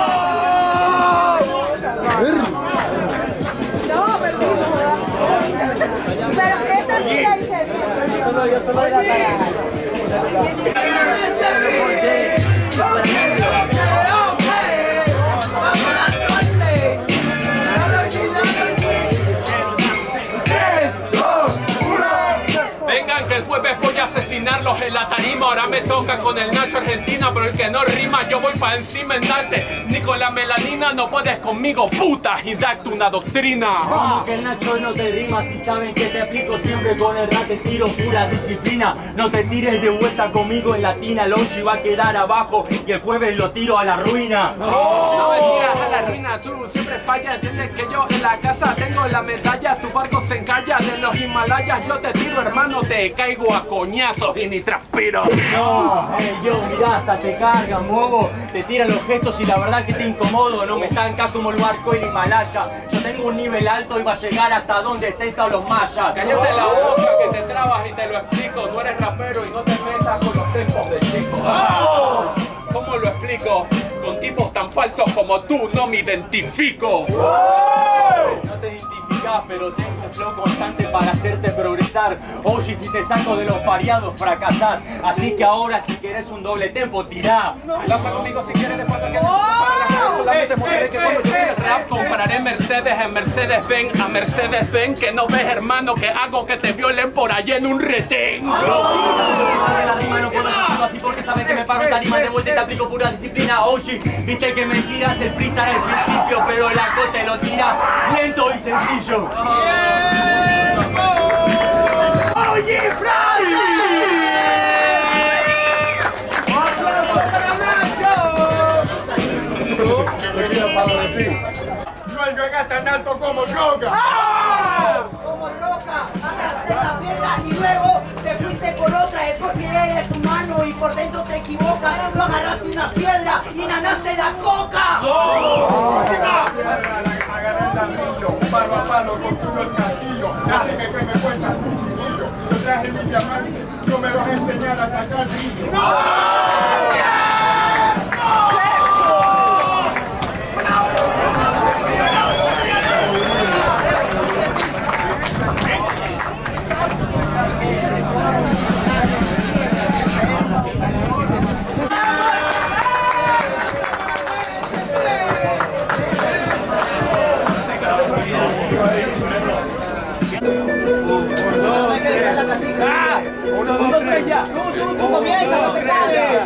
No, perdimos, pero esa sí la hice bien. Solo yo, solo de la cara. Vengan que el jueves voy a asesinarlos en la tarima. Ahora me toca con el Nacho Argentina, pero el que no rima yo voy para encima en darte. Ni con la melanina no puedes conmigo, puta, y darte una doctrina. Como que el Nacho no te rima, si saben que te aplico siempre con el rap, te tiro pura disciplina. No te tires de vuelta conmigo en la tina, Lonchi va a quedar abajo y el jueves lo tiro a la ruina. No, no me tiras a la ruina, tú siempre fallas. Entiendes que yo en la casa tengo la medalla, tu barco se encalla de los Himalayas. Yo te tiro, hermano, te caigo a coñazos y ni transpiro. No, eh, yo mirá, hasta te cargan, bobo. Te tiran los gestos y la verdad que te incomodo. No me estanca como el barco en Himalaya. Yo tengo un nivel alto y va a llegar hasta donde estén todos los mayas. Cállate la boca que te trabas y te lo explico. Tú eres rapero y no te metas con los tempos de chico. ¡Oh! Como chico. Con tipos tan falsos como tú no me identifico. No te identificás, pero tengo un flow constante para hacerte progresar. Oye, si te saco de los variados fracasás. Así que ahora si querés un doble tempo, tirá. Lanza conmigo si quieres después de que te para la cabeza. Solamente moriré que cuando llegue el rap compararé Mercedes en Mercedes Benz a Mercedes Benz. Que no ves, hermano, que hago que te violen por allá en un retén. No, la rima no puedo decirlo así porque sabes que me paro en tarima de vuelta y te aplico pura disciplina. Oye, viste que me giras el freestyle al principio, pero el arco te lo tira lento y sencillo. ¡Oye, Fran! No hay yoga tan alto como yoga. ¡Ah! Como loca, agarraste la piedra y luego te fuiste con otra. Es porque eres humano y por dentro te equivocas. No agarraste una piedra y nanaste la coca. ¡Oh! Agarré el ladrillo, palo a palo, construyo el castillo. Así que que me cuentas tu chiquillo. Yo traje mi diamante, yo me vas a enseñar a sacar brillo. ¡No! Uno, dos, tres, ya. Tú, tú, tú comienza, no te calles.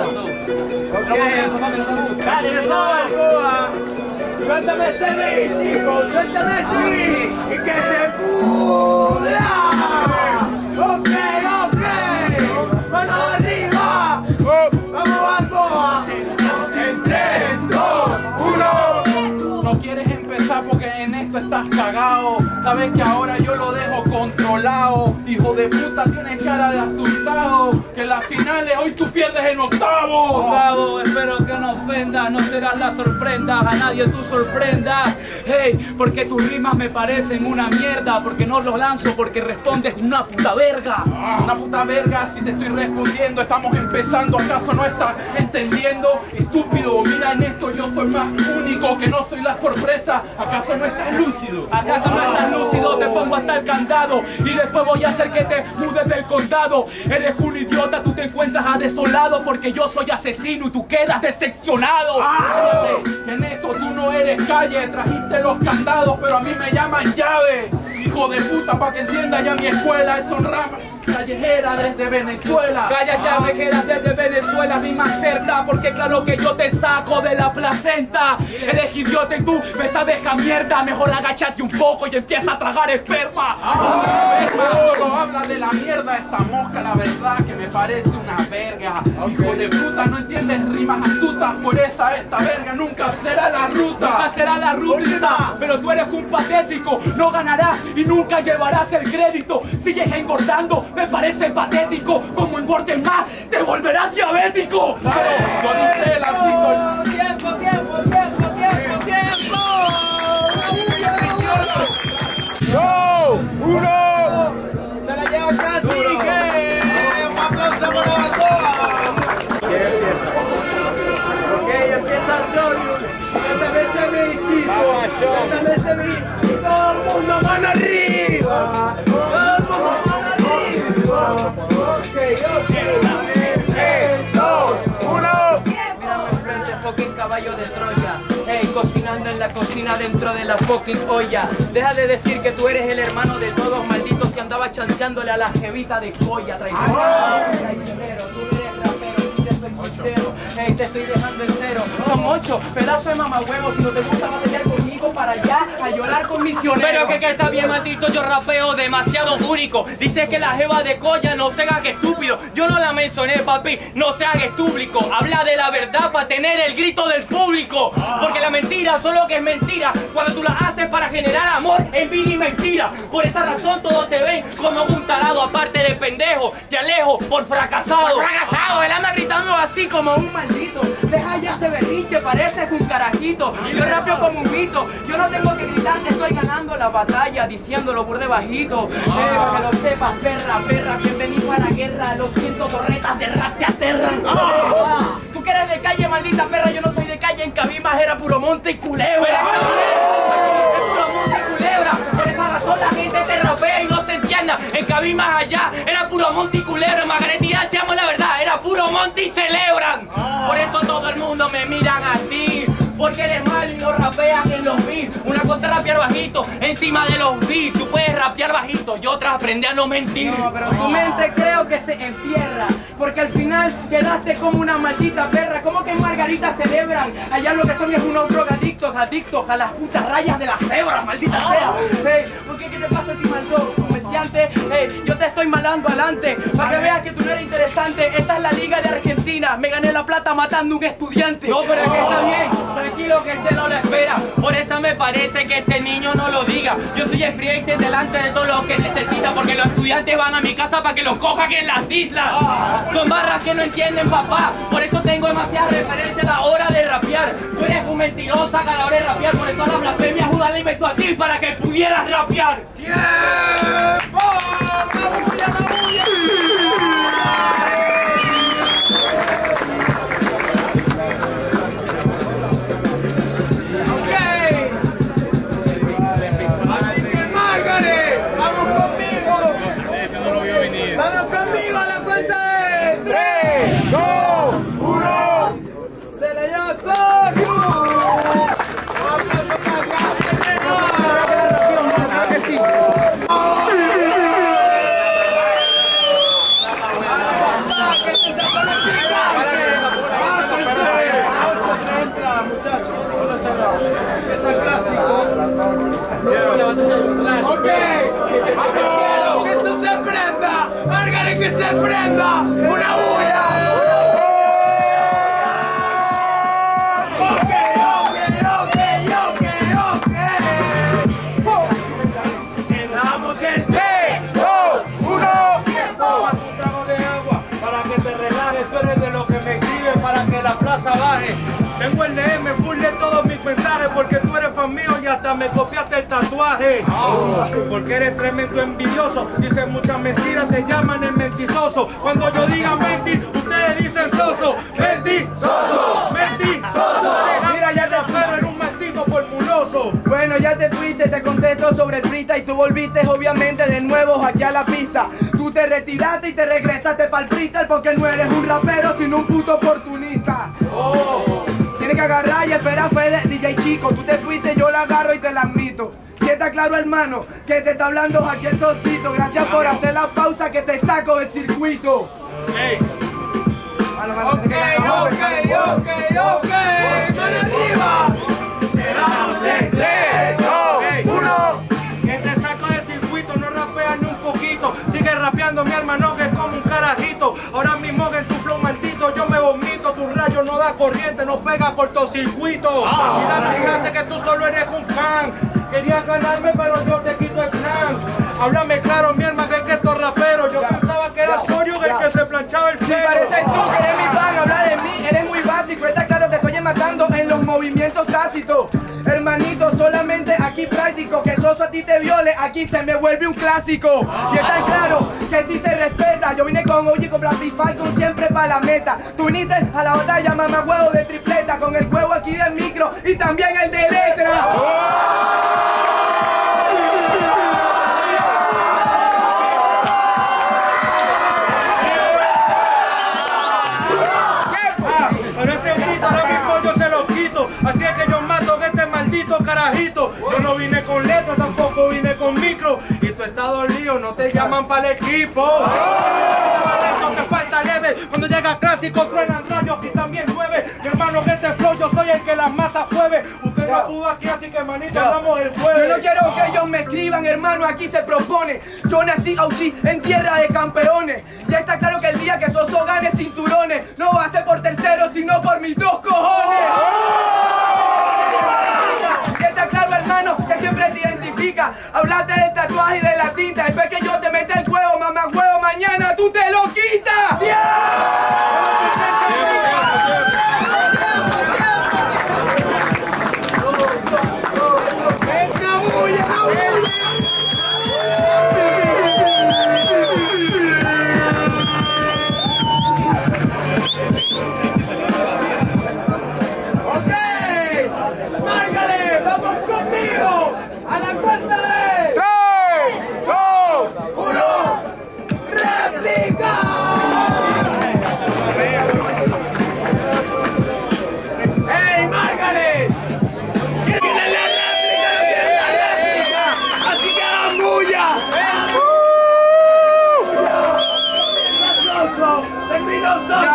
Dale, eso, Balboa. Suéltame ese beat, chicos. Suéltame ese beat. Y que se pudra. Ok, ok. Mano arriba. Vamos, Balboa. En tres, dos, uno. No quieres empezar porque en esto estás cagado. Sabes que ahora yo lo dejo controlado. Hijo de puta, tienes cara de asustado. Que en las finales hoy tú pierdes en octavo. Octavo, espero que no ofendas. No serás la sorprenda, a nadie tú sorprendas. Hey, porque tus rimas me parecen una mierda. Porque no los lanzo, porque respondes una puta verga. Ah, una puta verga, si te estoy respondiendo. Estamos empezando, ¿acaso no estás entendiendo? Estúpido, mira en esto, yo soy más único. Que no soy la sorpresa, ¿acaso no estás lúcido? ¿Acaso no estás lúcido? Te pongo hasta el candado y después voy a hacer que te mudes del condado. Eres un idiota, tú te encuentras a desolado porque yo soy asesino y tú quedas decepcionado. ¡Ah! Que en esto tú no eres calle, trajiste los candados, pero a mí me llaman llave. Hijo de puta, pa' que entienda ya mi escuela es honrama. Callejera desde Venezuela. Calla callejera desde Venezuela, rima cerca, porque claro que yo te saco de la placenta. Eres idiota y tú me sabes a mierda. Mejor agáchate un poco y empieza a tragar esperma. Ah, esperma, solo habla de la mierda esta mosca, la verdad que me parece una verga. Hijo de puta, no entiendes rimas astutas, por esa esta verga nunca será la ruta. Nunca será la ruta, pero tú eres un patético. No ganarás y nunca llevarás el crédito. Sigues engordando, me parece patético. Como engordes más, te volverás diabético. Claro, lo dice el artículo. Tiempo, tiempo, tiempo, tiempo, tiempo. Dos, uno. Se la lleva Cacique. Un aplauso para Balboa. Ok, empieza Sorius. Suéltame ese beat, chicos. Suéltame ese beat. Y todo el mundo mano arriba. Todo el mundo mano arriba. Ok, ok. tres, dos, uno. Mírame enfrente, fucking caballo de Troya. Hey, cocinando en la cocina dentro de la fucking olla. Deja de decir que tú eres el hermano de todos, malditos, si andaba chanceándole a la jevita de Coya. Traicionero, traicionero, tú eres rapero, si te soy sincero. Hey, te estoy dejando en cero. Son ocho, pedazo de mamahuevos. Si no te gusta, vas a pelear conmigo para allá a llorar con misioneros. Pero que, que está bien, maldito, yo rapeo demasiado único. Dices que la jeva de Coya no se haga que estúpido. Yo no la mencioné, papi, no se haga estúpido. Habla de la verdad para tener el grito del público. Porque la mentira solo que es mentira cuando tú la haces para generar amor, envidia y mentira. Por esa razón todos te ven como un tarado, aparte de pendejo, te alejo por fracasado. Por fracasado, él anda gritando así como un maldito. Deja ya ese berrinche, pareces un carajito. Yo rapeo como un mito. Yo no tengo que gritar que estoy ganando la batalla, diciéndolo por debajito. Eh, para que lo sepas, perra, perra, bienvenido a la guerra. Los ciento torretas de rap te aterran. Tú que eres de calle, maldito. maldita perra, yo no soy de calle, en Cabimas era puro monte y culebra. Es puro monte y culebra. Por esa razón la gente te rapea y no se entienda. En Cabimas allá era puro monte y culebra. En Margarita, decíamos la verdad, era puro monte y celebran. Por eso todo el mundo me miran así. Porque eres malo y no rapeas en los beats. Una cosa es rapear bajito, encima de los beats. Tú puedes rapear bajito y otras aprende a no mentir. No, pero tu mente creo que se encierra. Porque al final quedaste como una maldita perra. ¿Cómo que en Margarita celebran? Allá lo que son es unos drogadictos, adictos a las putas rayas de las cebras, maldita sea. Hey, ¿por qué qué te pasa a ti, maldito comerciante? Hey, yo te estoy malando adelante. Para que veas que tú no eres interesante. Esta es la Liga de Argentina. Me gané la plata matando a un estudiante. No, pero es que está bien. Tranquilo que este no lo espera. Por eso me parece que este niño no lo diga. Yo soy el freestyle delante de todo lo que necesita. Porque los estudiantes van a mi casa para que los cojan en las islas. Son barras que no entienden, papá. Por eso tengo demasiadas referencias a la hora de rapear. Tú eres un mentiroso a la hora de rapear. Por eso la blasfemia Judas la inventó a ti para que pudieras rapear. ¡Tiempo! ¡La bulla, la bulla! ¡Vamos conmigo a la cuenta de tres, dos, uno! ¡Se la lleva Sorio! ¡Ok! ¡Que esto se prenda! ¡Margaret, que se prenda! ¡Una bulla! ¡Ok, ok, ok, ok, ok! ¡Quedamos en tres, dos, uno! ¡Tiempo! Toma tu trago de agua para que te relajes. Tú eres de los que me escriben para que la plaza baje. Tengo el D M full de todos mis mensajes porque tú eres fan mío y hasta me copiaste el tatuaje. Oh, porque eres tremendo envidioso, dices muchas mentiras, te llaman el mentizoso. Cuando yo diga menti, ustedes dicen soso. Menti, soso, menti, soso. Mira, ya te fueron, eres un maldito formuloso. Bueno, ya te fuiste, te contesto sobre el freestyle y tú volviste obviamente de nuevo aquí a la pista. Tú te retiraste y te regresaste para el freestyle porque no eres un rapero sino un puto oportunista. Oh. Tienes que agarrar y esperar fe de D J Chico. Tú te fuiste, yo la agarro y te la admito. Si está claro, hermano, que te está hablando aquí el Sosito. Gracias por hacer la pausa que te saco del circuito. Hey. Ok, ok, ok, ok. ¡Mano arriba! ¡Cerramos en tres, dos, uno! Que te saco del circuito, no rapeas ni un poquito. Sigue rapeando mi hermano que es como un carajito. Ahora mismo que en tu flow maldito yo me vomito. Tu rayo no da corriente, no pega cortocircuito. Ah, mira, fíjate que tú solo eres un fan. Querías ganarme pero yo te quito el plan. Háblame claro mi hermano que es que estos raperos. Yo pensaba que era Sorio el que se planchaba el Si pelo. pareces tú que eres mi fan, habla de mí, eres muy básico. Está claro, te estoy matando en los movimientos tácitos. Hermanito, solamente aquí práctico. Que Soso a ti te viole, aquí se me vuelve un clásico. Y está claro que si se respeta. Yo vine con Oye con Black Falcon siempre para la meta. Tú viniste a la batalla, mamá huevo de tripleta. Con el huevo aquí del micro y también el de letra. Pero ese grito ahora mismo yo se lo quito. Así es que yo mato a este maldito carajito. Yo no vine con letra, tampoco vine con micro. Y tú estás dolido, no te llaman para el equipo. Esto te falta leve. Cuando llega clásico, truenan rayos y también llueve. Mi hermano, que este flow, yo soy el que las masas mueve. Usted no pudo aquí, así que manito, vamos el jueves. Yo no quiero que ellos me escriban, hermano, aquí se propone. Yo nací O G en tierra de campeones. Ya está claro que el día que Soso gane cinturones, no va a ser por tercero, sino por mis dos cojones. Ya está claro, hermano, que siempre te identifica. Hablaste del tatuaje y de la tinta. Después que yo te meta el huevo, mamá huevo, mañana tú te lo quitas.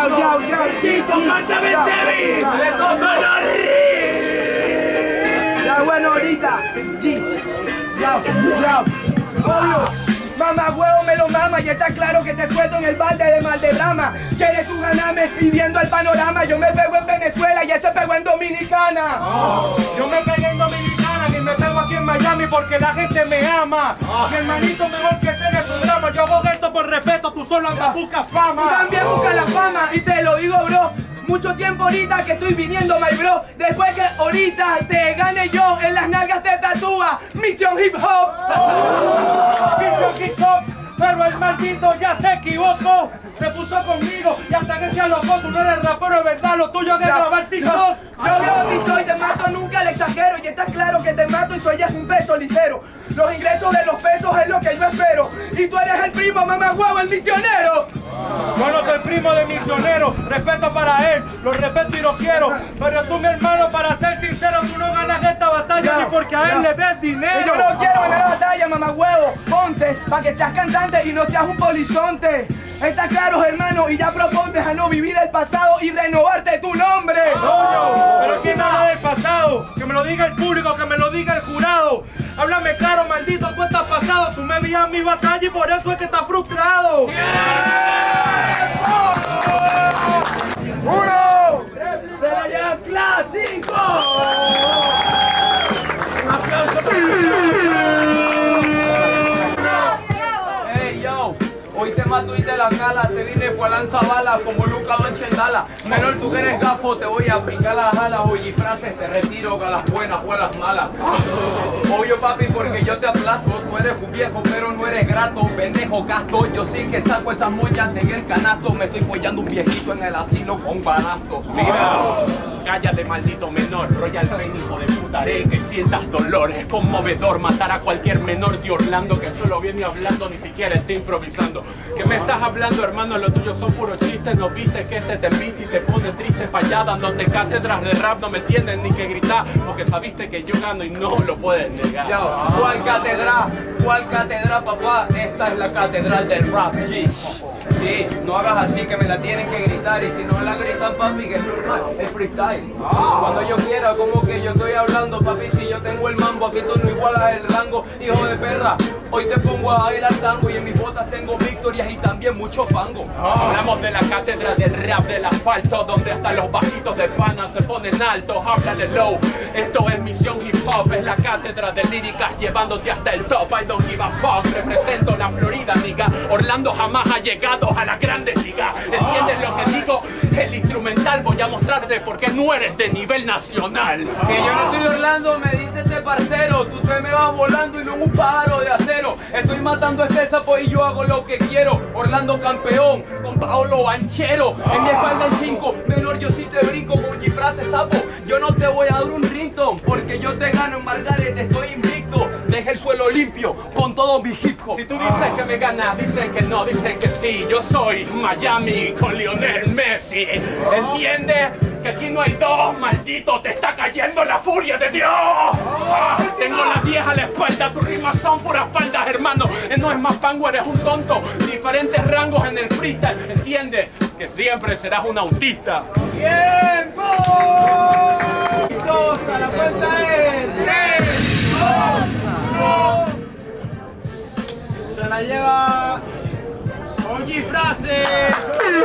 Yao, yao, yao, chicos, cántame ese beat. Eso son los ritmos. Ya bueno, ahorita. G. Yao, yao. Obvio. Mamá huevo me lo mama y está claro que te suelto en el balde de Maldebrama. Quieres un ganame y viendo el panorama. Yo me pego en Venezuela y ese pegó en Dominicana. Oh. Yo me pegué en Dominicana y me pego aquí en Miami porque la gente me ama. Oh. Mi hermanito mejor que ser es un drama. Yo hago esto por respeto, tú solo andas buscas fama. Tú también buscas la fama y te lo digo, bro. Mucho tiempo ahorita que estoy viniendo, my bro. Después que ahorita te gane yo, en las nalgas te tatúa Misión Hip Hop. Oh. Misión Hip Hop. Pero el maldito ya se equivocó. Se puso conmigo y hasta que se alocó. Tú no eres rapero, es verdad, lo tuyo es grabar TikTok. Yo grabo TikTok y te mato, nunca le exagero. Y está claro que te mato y soy ya un peso ligero. Los ingresos de los pesos es lo que yo espero. Y tú eres el primo, mamá huevo, el misionero. Yo no soy primo de misionero, respeto para él, lo respeto y lo quiero. Pero tú, mi hermano, para ser sincero, tú no ganas esta batalla ni porque a él le des dinero. Y yo no quiero ganar la batalla, mamá huevo. Ponte, para que seas cantante y no seas un polizonte. Está claro, hermano, y ya propontes a no vivir el pasado y renovarte tu nombre. Oh, pero ¿quién habla del pasado? Que me lo diga el público, que me lo diga el jurado. Háblame claro, maldito, tú estás pasado. Tú me vías mi batalla y por eso es que estás frustrado. ¡Uno! ¡Se la lleva clásico! Un aplauso para Hey, yo. Hoy te mato y te la cala, te vine fue a lanzabalas como Luca Donchendala. Menor, tú que eres gafo, te voy a brincar las alas. Oye, frases, te retiro a las buenas o a las malas. Obvio, papi, porque yo te aplasto. Tú eres un viejo, pero no eres grato. Pendejo, casto, yo sí que saco esas mollas en el canasto. Me estoy follando un viejito en el asilo con banasto. Mira, cállate, maldito menor. Royal Pain, hijo de puta, haré que sientas dolor. Es conmovedor matar a cualquier menor de Orlando que solo viene hablando, ni siquiera está improvisando. ¿Qué me estás hablando, hermano? Lo tuyo son puros chistes. No viste que este te invita y te pone triste pa' allá, dándote cátedras de rap. No me tienes ni que gritar, porque sabiste que yo gano y no lo puedes negar. Yo, ¿cuál catedral? ¿Cuál catedral, papá? Esta es la catedral del rap, G. Sí, no hagas así que me la tienen que gritar. Y si no me la gritan, papi, que es normal, es freestyle. Cuando yo quiera, como que yo estoy hablando, papi. Si yo tengo el mambo, aquí tú no igualas el rango. Hijo de perra, hoy te pongo a bailar tango. Y en mis botas tengo victorias y también mucho fango. Hablamos de la cátedra del rap del asfalto, donde hasta los bajitos de pana se ponen altos. Háblale low, esto es Misión Hip Hop. Es la cátedra de líricas llevándote hasta el top. I don't give a fuck, represento la Florida, nigga. Orlando jamás ha llegado a la grandes ligas. ¿Entiendes lo que digo? El instrumental voy a mostrarte por qué no eres de nivel nacional. Que yo no soy de Orlando, me dice este parcero. Tú te me vas volando y no un pájaro de acero. Estoy matando a este sapo y yo hago lo que quiero. Orlando campeón, con Paolo Anchero. En mi espalda en cinco, menor yo sí te brinco con disfraces sapo. Yo no te voy a dar un ringtone, porque yo te gano en Margaret, estoy invicto. Deja el suelo limpio con todo mi hip hop. Si tú dices que me ganas, dicen que no, dicen que sí. Yo soy Miami con Lionel Messi. ¿Entiendes? Que aquí no hay dos, maldito, te está cayendo la furia de Dios. Ah, tengo la vieja a la espalda, tus rimas son puras faldas, hermano. No es más fango, eres un tonto. Diferentes rangos en el freestyle, ¿entiendes? Que siempre serás un autista. ¡Tiempo! Dos, a la cuenta de tres, dos, uno. Se la lleva Oji Frases.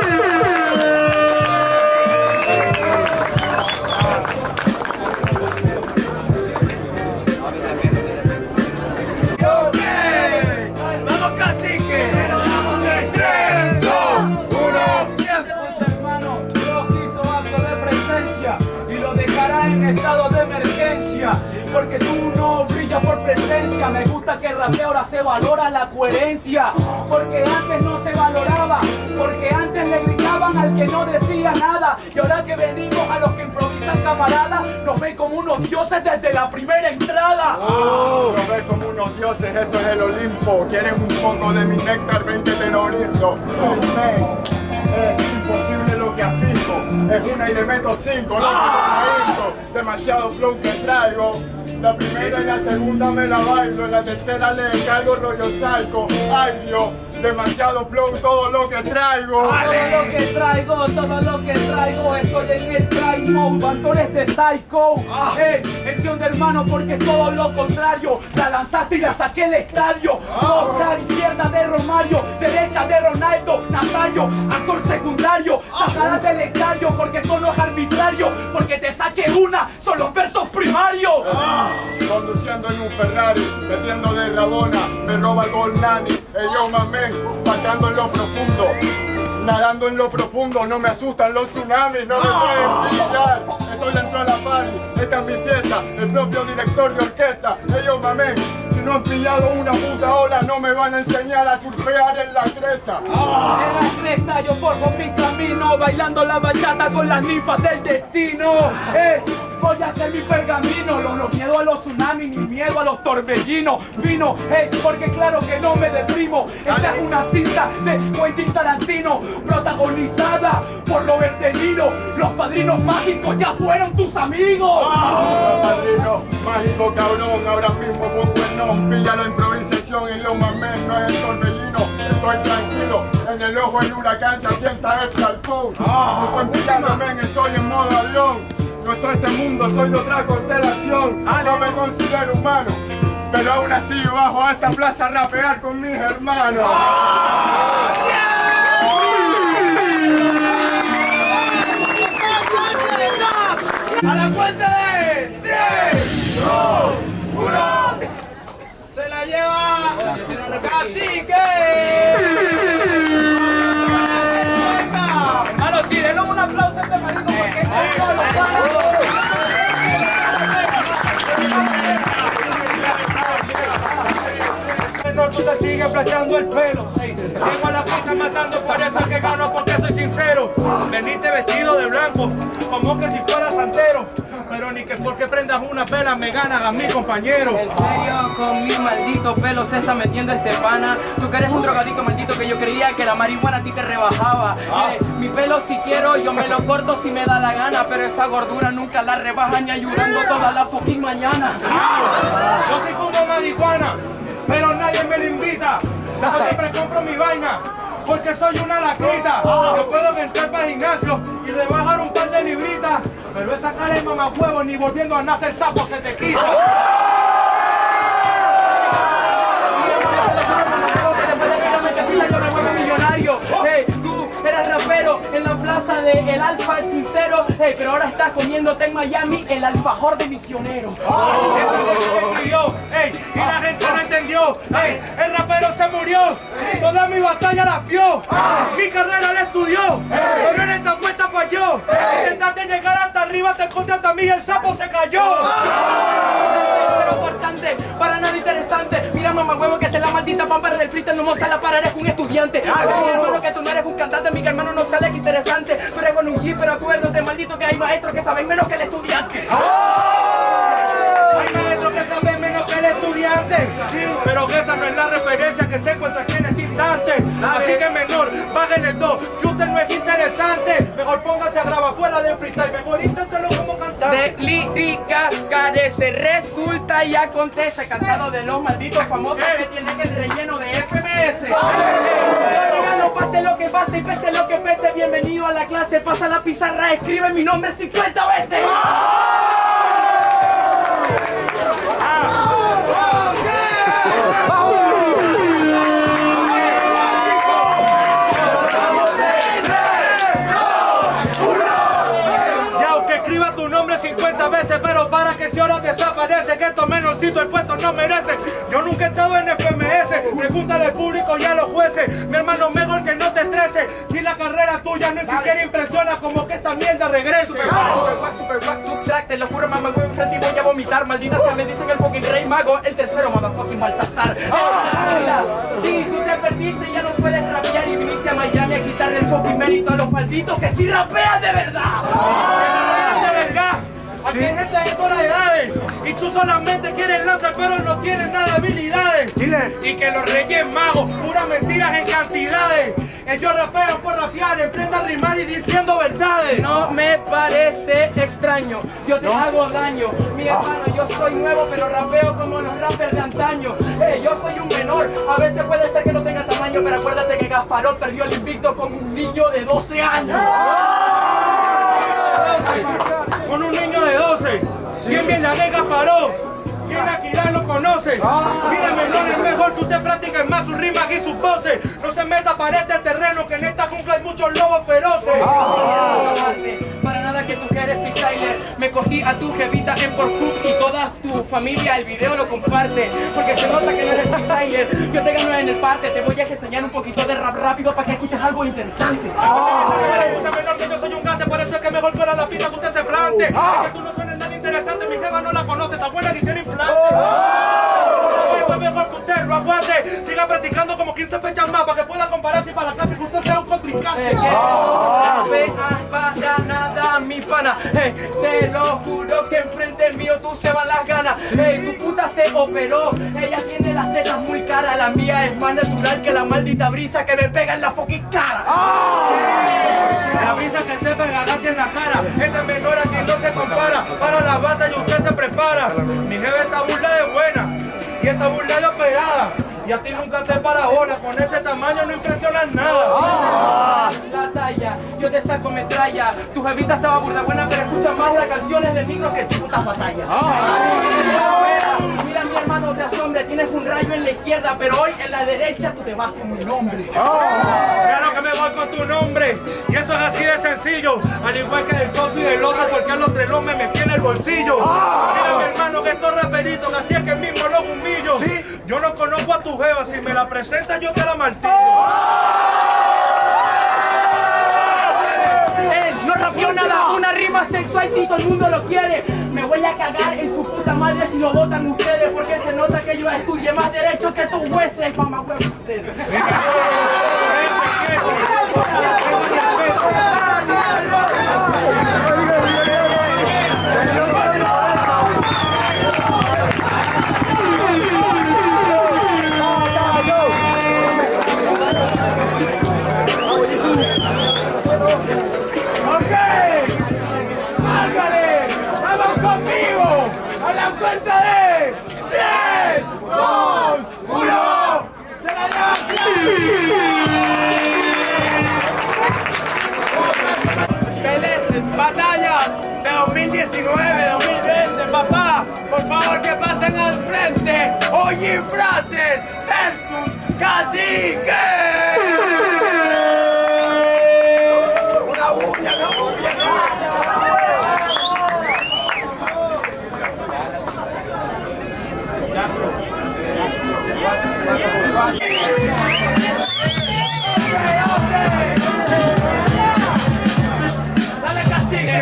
¡Vamos, cacique! tres, dos, uno, tiempo. Hermano, Dios hizo acto de presencia y lo dejará en estado de emergencia. Porque tú no brillas por presencia. Me gusta que el rapeo ahora se valora la coherencia. Porque antes no se valoraba. Porque antes le gritaban al que no decía nada. Y ahora que venimos a los que improvisan camaradas, nos ven como unos dioses desde la primera entrada. Oh, nos ven como unos dioses, esto es el Olimpo. ¿Quieres un poco de mi néctar? Ven que te lo brindo. Es imposible lo que afico. Es una y le meto cinco. No ¡ah! Demasiado flow que traigo. La primera y la segunda me la bailo, en la tercera le cargo rollo salco. Ay Dios, demasiado flow todo lo que traigo. Todo lo que traigo, todo lo que traigo, estoy en el try mode, bandones de Psycho. Ah. Eh, entiende hermano, porque es todo lo contrario. La lanzaste y la saqué del estadio. Tocar izquierda de Romario, derecha de Ronaldo Nazario, actor secundario, sacarás del estadio, porque esto no es arbitrario, porque te saque una, son los versos primarios. Ah. Conduciendo en un Ferrari, metiendo de Rabona, me roba el gol Nani. Ey, yo mamén, pateando en lo profundo, nadando en lo profundo, no me asustan los tsunamis, no me pueden pillar. Estoy dentro de la party, esta es mi fiesta, el propio director de orquesta. Ey, yo mamén, si no han pillado una puta ola, no me van a enseñar a surfear en la cresta. Ah. En la cresta yo formo mi camino, bailando la bachata con las ninfas del destino. Eh, voy a hacer mi pergamino, no, no miedo a los tsunamis, ni miedo a los torbellinos. Vino, hey, porque claro que no me deprimo. Esta es una cinta de Quentin Tarantino, protagonizada por Robert De Niro. Los padrinos mágicos ya fueron tus amigos. Ah, padrino mágico cabrón, ahora mismo pongo el nombre, pilla la improvisación y yo mamén, no es el torbellino. Estoy tranquilo, en el ojo el huracán se asienta el calzón. No estoy pillando, men, estoy en modo avión. No estoy en este mundo, soy de otra constelación. No me considero humano, pero aún así bajo a esta plaza a rapear con mis hermanos. A la cuenta de tres, dos, uno. Se la lleva Cacique. Hermano, sí, denle un aplauso a este marico porque esto es todo lo No, tú te sigues planchando el pelo. Llego a la pista matando, por eso es que gano, porque soy sincero. Veniste vestido de blanco, como que si fuera santero. Pero ni que porque prendas una pela me ganas a mi compañero. En serio, con mi maldito pelo se está metiendo este pana. Tú que eres un drogadito maldito que yo creía que la marihuana a ti te rebajaba. Ah. Eh, mi pelo si quiero, yo me lo corto si me da la gana. Pero esa gordura nunca la rebaja ni ayudando toda la fucking mañana. Ah. Yo sí fumo marihuana, pero nadie me lo invita. Yo siempre compro mi vaina, porque soy una lacrita. Yo puedo entrar para el gimnasio y rebajar un par de libritas, pero esa cara de mamahuevo ni volviendo a nacer sapo se te quita. Hey, tú eras rapero en la plaza de El Alfa, el sincero. Hey, pero ahora estás comiéndote en Miami el alfajor de misionero. Oh, eso es lo que escribió. Hey, y la gente no entendió. Hey, el rapero se murió. Toda mi batalla la vio. Mi carrera la estudió. Pero en esta vuelta falló. Intentaste llegar hasta arriba, te encontraste a mí y el sapo se cayó. Pero cortante, para nada interesante. Mira mamá huevo que esta es la maldita pámpara del freestyle. No me la para, eres un estudiante. Mi hermano que tú no eres un cantante, mi hermano no sale interesante. Tú eres con un G, pero acuérdate maldito que hay maestros que saben menos que el estudiante. Hay maestros que saben menos que el estudiante. Sí, pero que esa no es la referencia que se encuentra aquí en este instante. Así que menor, bájenle todo, que usted no es interesante. Mejor póngase a grabar fuera del freestyle, mejor inténtelo como cantante. De líricas carece, resulta y acontece. Cansado de los malditos famosos que tienen el relleno de F M S. No pase lo que pase y pese lo que pese. Bienvenido a la clase, pasa la pizarra, escribe mi nombre cincuenta veces. cincuenta veces, pero para que si ahora desaparece, que estos menorcitos el puesto no merecen. Yo nunca he estado en F M S, pregúntale al público y a los jueces. Mi hermano, mejor que no te estreses. Si la carrera tuya no siquiera impresiona, como que esta mierda regrese. Super guac, super guac, super guac, tu track, te lo juro, mamá, voy enfrente y voy a vomitar. Maldita sea, me dicen el fucking rey mago, el tercero, motherfucking Baltasar. Ah, sí, tú te perdiste, ya no puedes rapear y viniste a Miami a quitarle el fucking mérito a los malditos que sí rapean de verdad. De verdad. Aquí hay gente de todas las edades y tú solamente quieres lanzar pero no tienes nada de habilidades. Y que los reyes magos, puras mentiras en cantidades. Ellos rapean por rapear, emprendan a rimar y diciendo verdades. No me parece extraño, yo te ¿No? hago daño. Mi hermano, yo soy nuevo pero rapeo como los rappers de antaño. Hey, yo soy un menor, a veces puede ser que no tenga tamaño, derecho, pero acuérdate que Gasparov perdió el invicto con un niño de doce años. Con un niño de doce. ¿Quién viene a ver Gasparov? ¿Quién aquí lo conoce? Mira, menor, es mejor que usted practique más sus rimas y sus poses. No se meta para este terreno, que en esta jungla hay muchos lobos feroces. Para nada que tú que eres freestyler. Me cogí a tu jevita en Pornhub y toda tu familia el video lo comparte. Porque se nota que no eres freestyler. Yo te gano en el parte, te voy a enseñar un poquito de rap rápido para que escuches algo interesante. Escucha, menor, que yo soy un gante, por eso es que mejor fuera la pista que usted se plante. Es que tú no suenas nada interesante, mi jeva no la conoce, está buena que tiene implante. Es mejor que usted lo aguante, siga practicando como quince fechas más para que pueda compararse y para la clase que usted sea un contrincante. Para nada, mi pana. Hey, te lo juro que enfrente mío tú se van las ganas. Hey, tu puta se operó. Ella tiene las tetas muy caras. La mía es más natural que la maldita brisa que me pega en la fucking cara. La brisa que te pegará en la cara. Esta es menor a quien no se compara. Para la bata y usted se prepara. Mi jefe está burla de buena y esta burla de operada. Y a ti nunca te parabola, con ese tamaño no impresionas nada. Ah, la talla, yo te saco metralla. Tu jevita estaba burda buena, pero escucha más las canciones de micro que tus putas batallas. Ah. Mira, mi hermano, te asombre, tienes un rayo en la izquierda, pero hoy en la derecha tú te vas con mi nombre. Ah. Claro que me voy con tu nombre, y eso es así de sencillo. Al igual que del socio y del otro, porque a los tres no me metí en el bolsillo. Ah. Mira, mi hermano, que estos raperitos, que así es que mismo los humillo. ¿Sí? Yo no conozco a tu jeva, si me la presentas yo te la martillo. Eh, no rapió nada, una rima sexual y todo el mundo lo quiere. Me voy a cagar en su puta madre si lo votan ustedes, porque se nota que yo estudié más derecho que tus jueces, mamá huevo ustedes. Cuenta de tres, dos, uno, ¡se la llevan! Batallas de dos mil diecinueve, dos mil veinte, papá, por favor que pasen al frente. Oye, frases versus cacique. Una bulla, una bulla, una bulla. Dale, cacique.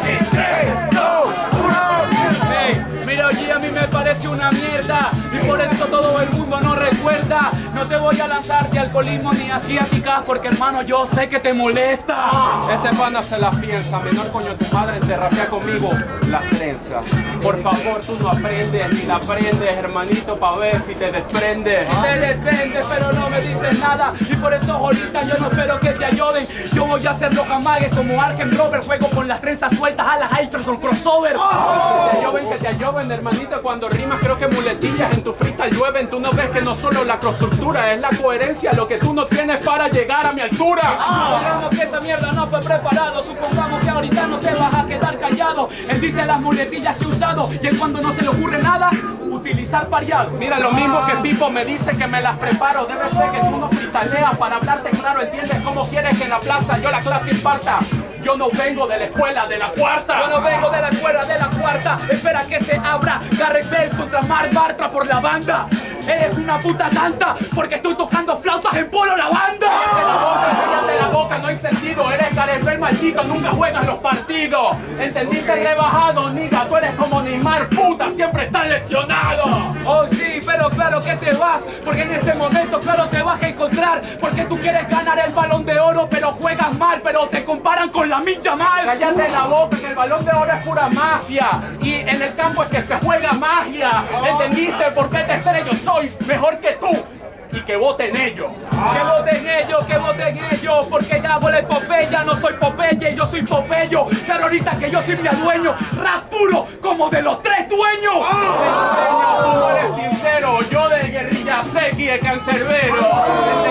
Hey, mira, oye, a mí me parece una mierda y por eso todo el mundo no recuerda. No te voy a lanzar de alcoholismo ni asiáticas porque, hermano, yo sé que te molesta. Este pana se la piensa, menor coño tu madre te rapea conmigo la trenza. Por favor, tú no aprendes ni la aprendes, hermanito, pa' ver si te desprendes. Si te desprendes, pero no me dices nada y por eso ahorita yo no espero que te ayuden. Yo voy a hacer los jamagues como Arken Robert, juego con las trenzas sueltas a las Hyperson crossover. Oh. Que te ayoben, que te ayoben, hermanito, cuando rimas creo que muletillas en tu freestyle llueven. Tú no ves que no solo la constructura es la coherencia, lo que tú no tienes para llegar a mi altura. Supongamos que esa mierda no fue preparado, supongamos que ahorita no te vas a quedar callado. Él dice las muletillas que he usado y él cuando no se le ocurre nada, utilizar variado. Mira, lo mismo que Pipo me dice que me las preparo. Debe ser que tú no freestyleas para hablarte claro, entiendes cómo quieres que en la plaza yo la clase imparta. Yo no vengo de la escuela de la cuarta. Yo no vengo de la escuela de la cuarta. Espera que se abra Gareth Bale contra Mark Bartra por la banda. Eres una puta tanta porque estoy tocando flautas en Polo la banda. De la boca, cállate la boca, no hay sentido. Eres Gareth Bale maldito, nunca juegas los partidos. ¿Entendiste el rebajado, niga? Tú eres como Neymar, puta, siempre estás leccionado. Oh sí, pero claro que te vas, porque en este momento claro te vas a encontrar, porque tú quieres ganar el Balón de Oro pero juegas mal, pero te comparan con la Mincha mal. Cállate la boca, que el Balón de Oro es pura mafia y en el campo es que se juega magia. ¿Entendiste por qué te estrello? Soy mejor que tú y que voten ellos. Que voten ellos, que voten ellos, porque ya hago la epopeya, no soy Popeye, yo soy Popello. Claro, ahorita que yo soy mi adueño, rap puro como de los tres dueños. Tú eres sincero, yo de guerrilla sequi de cancerbero. ¿Entendiste?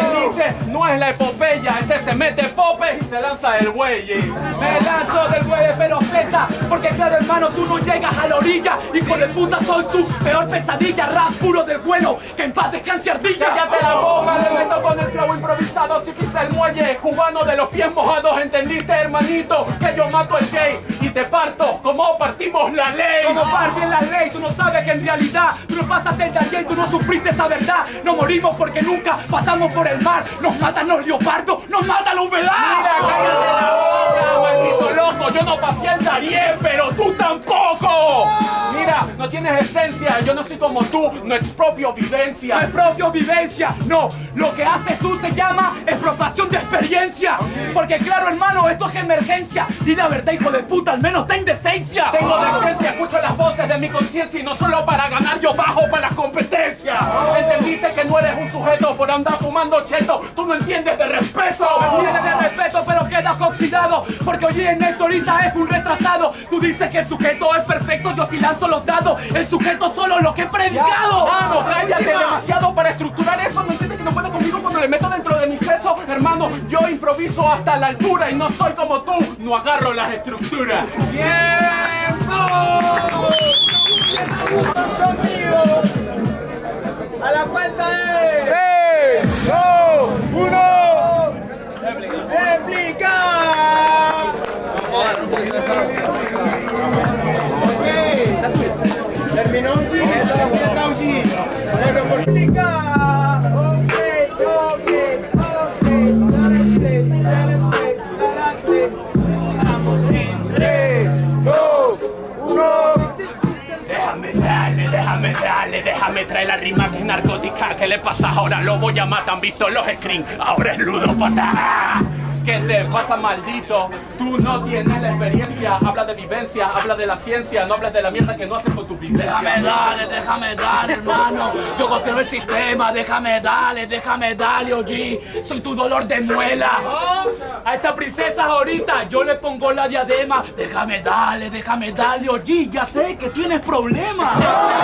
Este no es la epopeya, este se mete popes y se lanza del buey. Me lanzo del buey de pelopeta, porque claro hermano, tú no llegas a la orilla. Hijo de puta, soy tu peor pesadilla. Rap puro del bueno, que en paz descanse ardilla. Cállate la boca, le meto con el flow improvisado. Si pisa el muelle, cubano de los pies mojados. ¿Entendiste, hermanito? Que yo mato el gay y te parto como partimos la ley. Como parten la ley, tú no sabes que en realidad tú no pasaste el taller, tú no sufriste esa verdad. No morimos porque nunca pasamos por el mar. Nos matan los leopardos, nos mata la humedad. Mira, cállate la boca, maldito loco. Yo no pasé el taller, pero tú tampoco. Mira, no tienes esencia, yo no soy como tú, no expropio vivencia. No expropio vivencia, no, lo que haces tú se llama expropiación de experiencia. Porque claro hermano, esto es emergencia. Y la verdad, hijo de puta, al menos ten decencia. Tengo decencia, escucho las voces de mi conciencia y no solo para ganar, yo bajo para las competencias. Entendiste que no eres un sujeto por andar fumando cheto, tú no entiendes de respeto. No entiendes de respeto, pero quedas oxidado, porque oye, en esto ahorita es un retrasado. Tú dices que el sujeto es perfecto, yo sí lanzo los dados. El sujeto solo lo que he predicado. Hermano, cállate demasiado para estructurar eso. No entiendes que no puedo conmigo cuando le meto dentro de mi seso. Hermano, yo improviso hasta la altura y no soy como tú, no agarro las estructuras. ¡Tiempo! ¡Conmigo! A la cuenta de tres, dos, uno. ¡Réplica! Ok. Terminó un G. Empieza un G. ¡Réplica! Ok, ok, ok. Adelante, adelante, adelante. Vamos en tres, dos, uno. Déjame darle, déjame darle, déjame traer la rima que es narcótica. ¿Qué le pasa ahora? Lo voy a matar, han visto los screens. Ahora es ludópata. ¿Qué te pasa, maldito? Tú no tienes la experiencia. Habla de vivencia, habla de la ciencia. No hablas de la mierda que no haces con tu vivencia. Déjame darle, déjame darle, hermano. Yo goteo el sistema, déjame darle, déjame darle, oye. Soy tu dolor de muela. A esta princesa ahorita yo le pongo la diadema. Déjame darle, déjame darle, oye. Ya sé que tienes problemas.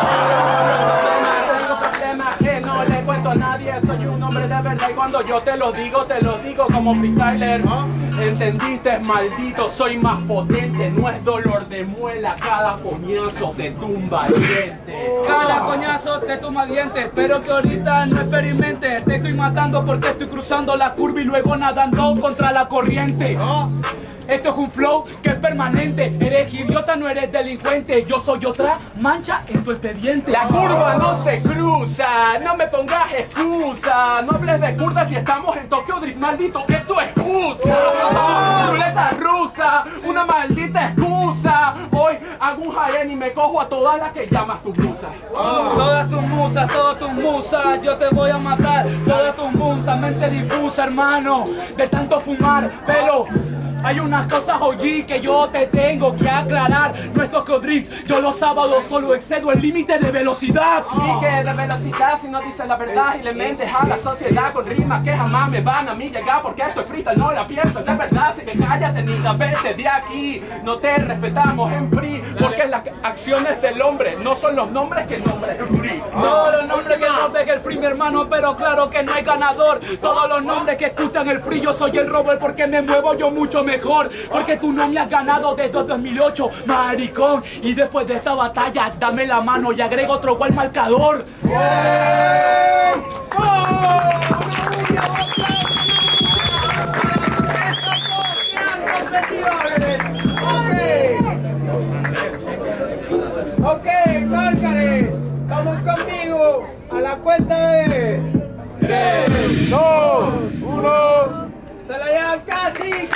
Tengo problemas que no le cuento a nadie. Soy un hombre de verdad y cuando yo te lo digo, te lo digo como freestyler. ¿Entendiste, maldito? Soy más potente, no es dolor de muela. Cada coñazo te tumba dientes. Cada coñazo te tumba dientes, pero que ahorita no experimentes. Te estoy matando porque estoy cruzando la curva y luego nadando contra la corriente. Esto es un flow que es permanente. Eres idiota, no eres delincuente. Yo soy otra mancha en tu expediente. La curva no se cruza, no me pongas excusa. No hables de curvas si estamos en Tokyo Drift, maldito, es tu excusa. Oh, ruleta rusa, una maldita excusa. Hoy hago un harén y me cojo a todas las que llamas tu musa. Oh. Todas tus musas, todas tus musas, yo te voy a matar. Todas tus musas, mente difusa, hermano, de tanto fumar, pero hay unas cosas, oye, que yo te tengo que aclarar. No es Tokyo Drift, yo los sábados solo excedo el límite de velocidad. ¿Y qué de velocidad si no dices la verdad y le mentes a la sociedad con rimas que jamás me van a mí llegar? Porque esto es freestyle, no la pienso, es de verdad. Si me cállate, niga, vete de aquí. No te respetamos en free, porque las acciones del hombre no son los nombres que nombres en free. Todos los nombres que nombres que el free, mi hermano, pero claro que no hay ganador. Todos los nombres que escuchan el free, yo soy el robot porque me muevo yo mucho mejor, porque tú no me has ganado desde dos mil ocho, maricón. Y después de esta batalla, dame la mano y agrego otro gol marcador. ¡Yeah! ¡Oh! Ok. Ok, márcale. Vamos conmigo a la cuenta de tres, dos, uno. ¡Se la llevan Cacique!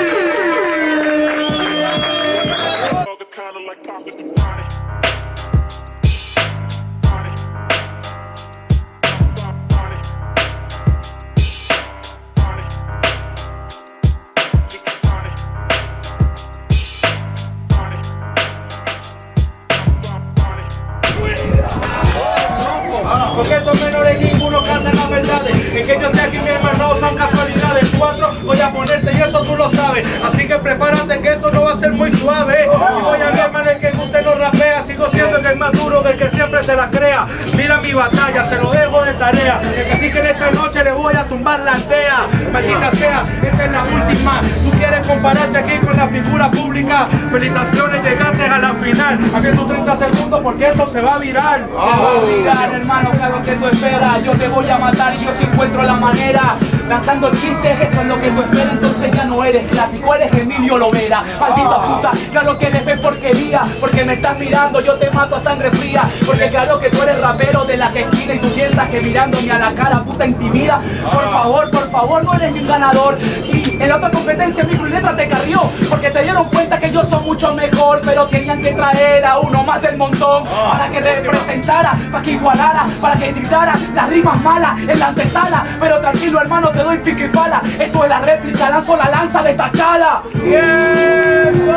Porque estos menores ninguno cantan las verdades. Es que yo esté aquí, mi hermano, son casualidades. Cuatro voy a ponerte y eso tú lo sabes. Así que prepárate que esto no va a ser muy suave. Y voy a mi hermano, el que usted no rapea. Sigo siendo el que es más duro del que siempre se la crea. Mira mi batalla, se lo dejo de tarea. Así que en esta noche le voy a tumbar la aldea. Maldita sea, esta es la última. Tú quieres compararte aquí con la figura pública. Felicitaciones, llegaste a la final. Aquí tus treinta segundos porque esto se va a virar. Se va a virar, hermano, claro que tú esperas. Yo te voy a matar y yo sí encuentro la manera. Lanzando chistes, eso es lo que tú esperas. Entonces ya no eres clásico, eres Emilio Lovera. Maldita puta, claro que eres de porquería. Porque me estás mirando, yo te mato a sangre fría. Porque claro que tú eres rapero de la que esquina y tú piensas que mirándome a la cara puta intimida. Por favor, por favor, no eres ni un ganador. Y en la otra competencia mi letra te carrió. Porque te dieron cuenta que yo soy mucho mejor. Pero tenían que traer a uno más del montón para que representara, para que igualara, para que gritara las rimas malas en la antesala. Pero tranquilo, hermano, te doy pique y pala. Esto es la réplica, lanzo la lanza de Tachala. ¡Tiempo!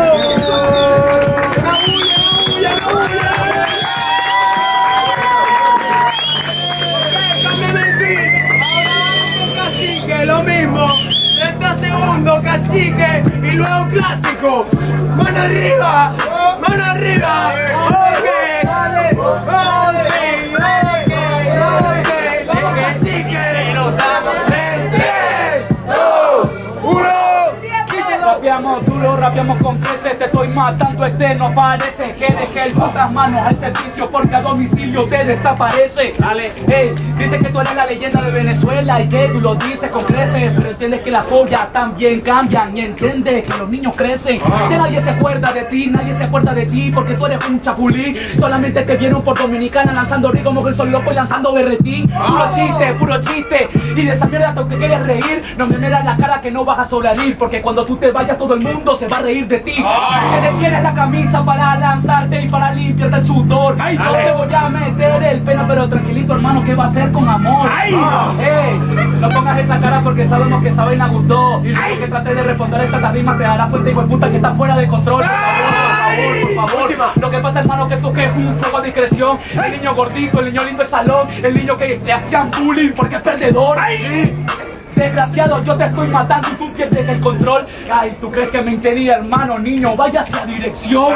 Lo mismo, treinta segundos, cacique, y luego clásico. Mano arriba, mano arriba. Ok, ok, ok, ok. Vamos, cacique. En tres, dos, uno. Rapeamos duro, rapeamos con creces, te estoy matando, este no parece que dejé el otras manos al servicio porque a domicilio te desaparece. Dale. Hey, dice que tú eres la leyenda de Venezuela y que tú lo dices con creces, pero entiendes que las joyas también cambian y entiendes que los niños crecen. Que nadie se acuerda de ti, nadie se acuerda de ti porque tú eres un chapulí. Solamente te vieron por Dominicana lanzando río como que soy loco y lanzando berretí. Puro chiste, puro chiste. Y de esa mierda tú te quieres reír, no me miras la cara que no vas a sobrevivir porque cuando tú te vayas todo el mundo se va a reír de ti. Que te tienes la camisa para lanzarte y para limpiarte el sudor. Ay, no te voy a meter el pelo, pero tranquilito hermano, ¿qué va a hacer con amor? Ay. Hey, no pongas esa cara porque sabemos que esa vaina gustó. Y luego que trates de responder esta rima te darás cuenta, hijo de puta, que está fuera de control. Por favor, por favor, por favor. Lo que pasa hermano que esto que es un fuego a discreción. El niño gordito, el niño lindo del salón, el niño que le hacían bullying porque es perdedor. Ay. Desgraciado, yo te estoy matando y tú pierdes el control. Ay, ¿tú crees que me entendí, hermano? Niño, váyase a dirección.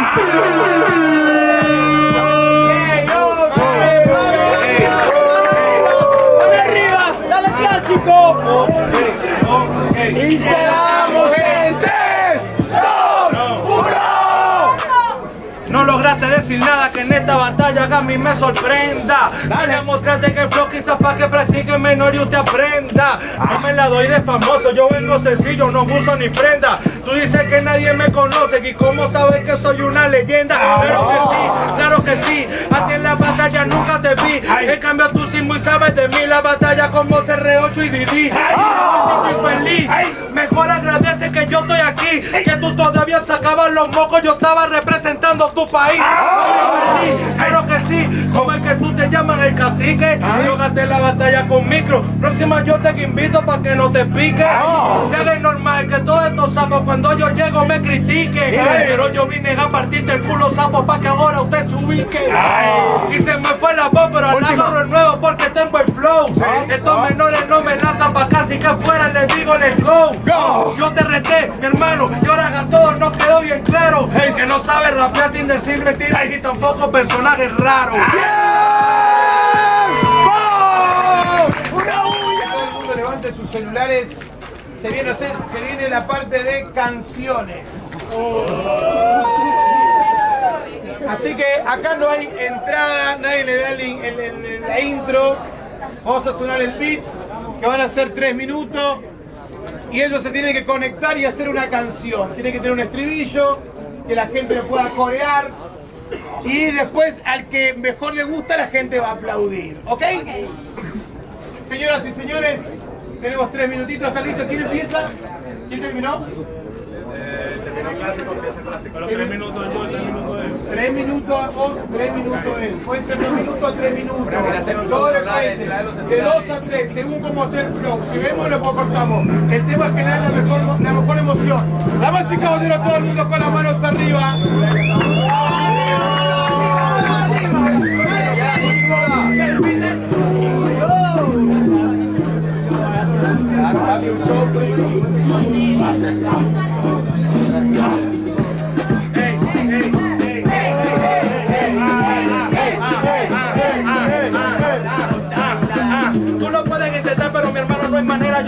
¡Arriba! ¡Dale clásico! Y se damos en tres, dos, uno. No lograste decir nada que en esta batalla a mí me sorprenda. Dale a mostrarte que el flow quizás para que practique menor y usted aprenda. No me la doy de famoso, yo vengo sencillo, no uso ni prenda. Tú dices que nadie me conoce y cómo sabes que soy una leyenda. Pero que sí, claro que sí, a ti en la batalla nunca te vi. En cambio tú sí muy sabes de mí, la batalla como C R ocho y Didi. Yo estoy feliz, mejor agradece que yo estoy aquí. Que tú todavía sacabas los mocos, yo estaba representando tu país. Claro que sí, como el que tú te llamas el cacique. Yo gasté la batalla con micro. Próxima yo te invito para que no te pique. Ya es normal que todos estos sapos cuando yo llego me critiquen. Pero yo vine a partirte el culo sapo para que ahora usted se ubique. Y se me fue la voz, pero ahora agarro el nuevo porque tengo el flow. Estos menores no me lanzan para acá, así que afuera les digo let's go. Yo te reté, mi hermano, y ahora a todos nos quedó bien claro que no sabe rapear sin decir mentiras y tampoco personajes raros. ¡Una huya! Todo el mundo levante sus celulares. Se viene, se, se viene la parte de canciones. Así que acá no hay entrada, nadie le da el, el, el, la intro. Vamos a sonar el beat, que van a ser tres minutos. Y ellos se tienen que conectar y hacer una canción. Tiene que tener un estribillo, que la gente lo pueda corear. Y después al que mejor le gusta la gente va a aplaudir. ¿Ok? Okay. Señoras y señores, tenemos tres minutitos. ¿Está listo? ¿Quién empieza? ¿Quién terminó? Eh, terminó el clásico, empieza el clásico. Pero tres minutos yo, tres minutos él. Tres minutos vos, tres minutos él. Puede ser dos minutos a tres minutos. Todo depende. De dos a tres, según cómo esté el flow. Si vemos, lo cortamos. El tema es generar la mejor, la mejor emoción. Damas y caballeros, todo el mundo con las manos arriba.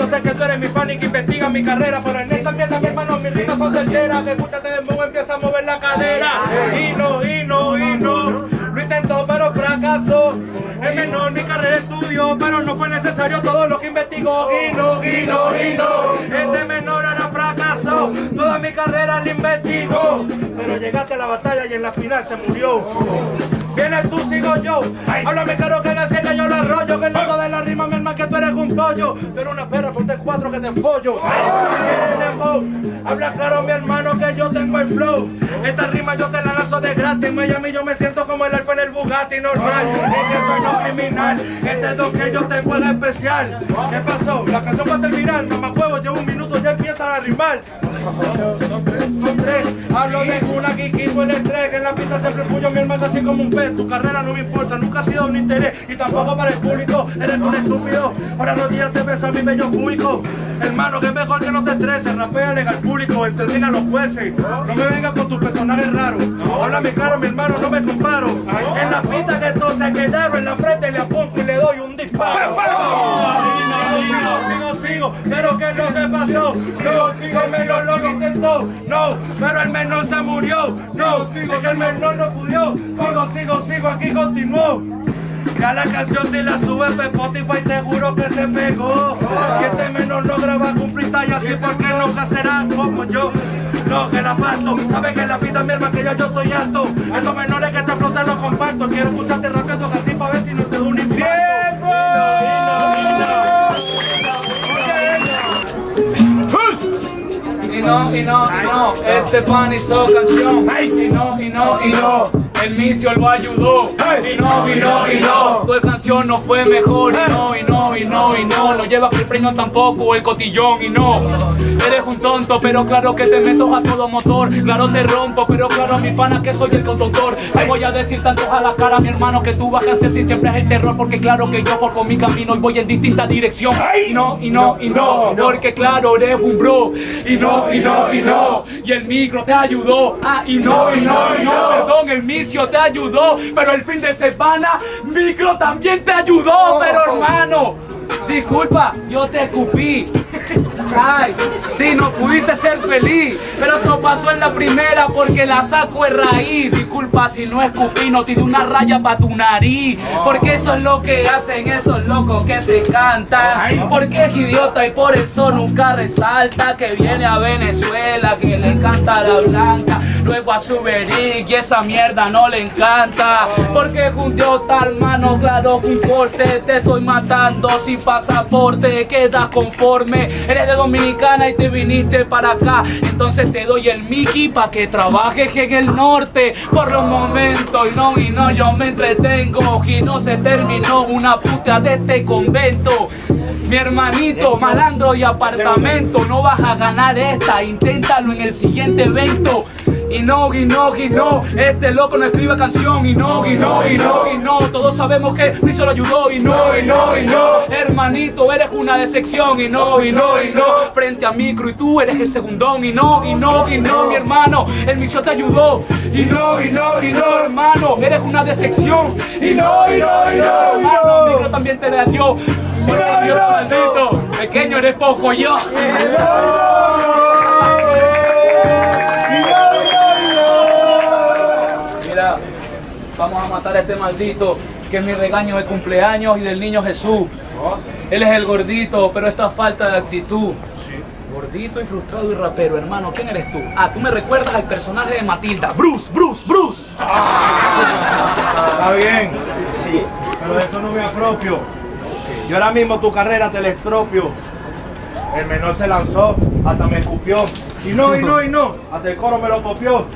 Yo sé que tú eres mi fan y que investiga mi carrera, pero en esta mierda, mi hermano, mis rimas son certeras. Que escúchate de modo, empieza a mover la cadera. Y no, y no, y no. Lo intentó, pero fracasó. El menor, mi carrera estudió, pero no fue necesario todo lo que investigó. Y no, y no, y no. Este menor ahora fracasó. Toda mi carrera la investigó. Pero llegaste a la batalla y en la final se murió. Vienes tú, sigo yo. Háblame claro que la ciega yo la arroyo. Que no de la rima, mi hermano, que tú eres un pollo. Tú eres una perra, ponte cuatro que te follo. Habla claro, mi hermano, que yo tengo el flow. Esta rima yo te la lanzo de gratis. En Miami yo me siento como el alfa en el Bugatti normal. Es que soy no criminal. Este don que yo tengo es especial. ¿Qué pasó? La canción va a terminar. No más juego, llevo un minuto, ya empiezan a rimar. Son tres, son tres. Hablo de una que equipo en el tres. Que en la pista siempre puyo mi hermano así como un pez. Tu carrera no me importa, nunca ha sido un interés. Y tampoco para el público, eres un estúpido. Ahora rodillas te besa mi bello público. Hermano, que es mejor que no te estreses. Rapéale al público, entretina a los jueces. No me vengas con tus personajes raros. Háblame claro, mi hermano, no me comparo. En la pista que todos se quedaron, en la frente le apunto y le doy un disparo. Sigo, sigo, sigo, pero ¿qué es lo que pasó? No, sigo, el menor lo intentó. No, pero el menor se murió. No, es que el menor no pudo. Sigo, sigo, sigo, aquí continuó. Ya la canción si la sube a Spotify te juro que se pegó. Que este menor no graba con freestyle así porque nunca será como yo. No, que la parto, sabes que la pita mierda que ya yo estoy harto. Estos menores que este flow se los comparto. Quiero escucharte rápido así para ver si no te doy un infarto. ¡Tiempo! Y no, y no, y no, este pan hizo canción. Y no, y no, y no. El Micio lo ayudó. Y no, y no, y no. Tu canción no fue mejor. Y no, y no, y no, y no. No lleva el premio tampoco el cotillón. Y no, eres un tonto, pero claro que te meto a todo motor. Claro te rompo, pero claro mi pana que soy el conductor. Te voy a decir tanto a la cara, mi hermano, que tú vas a hacer si siempre es el terror. Porque claro que yo forjo mi camino y voy en distinta dirección. Y no, y no, y no. Porque claro eres un bro. Y no, y no, y no. Y el micro te ayudó. Ah, y no, y no, y no. Perdón, el Micio te ayudó, pero el fin de semana Micro también te ayudó, pero hermano, disculpa, yo te escupí. Ay, sí, no pudiste ser feliz, pero eso pasó en la primera porque la saco de raíz. Disculpa si no escupí, no tiré una raya pa' tu nariz. Porque eso es lo que hacen esos locos que se cantan. Porque es idiota y por eso nunca resalta que viene a Venezuela, que le encanta la blanca. Luego a su Beric y esa mierda no le encanta. Porque es un idiota, hermano, claro, un corte. Te estoy matando sin pasaporte, quedas conforme. Eres de Dominicana y te viniste para acá. Entonces te doy el Mickey pa' que trabajes en el norte. Por los momentos, y no, y no, yo me entretengo. Y no se terminó una puta de este convento. Mi hermanito, malandro y apartamento, no vas a ganar esta, inténtalo en el siguiente evento. Y no, y no, y no, este loco no escribe canción. Y no, y no, y no, y no, todos sabemos que Micio lo ayudó. Y no, y no, y no, hermanito, eres una decepción. Y no, y no, y no, frente a Micro y tú eres el segundón. Y no, y no, y no, mi hermano, el Micio te ayudó. Y no, y no, y no, hermano, eres una decepción. Y no, y no, y no, hermano, Micro también te la dio. Dios maldito, pequeño eres poco yo. Mira, vamos a matar a este maldito que es mi regaño de cumpleaños y del niño Jesús. Él es el gordito, pero esta falta de actitud. Gordito y frustrado y rapero, hermano, ¿quién eres tú? Ah, tú me recuerdas al personaje de Matilda. Bruce, Bruce, Bruce. Está bien, sí, pero de eso no me apropio. Yo ahora mismo tu carrera te la estropio. El menor se lanzó, hasta me escupió. Y no, y no, y no, hasta el coro me lo copió.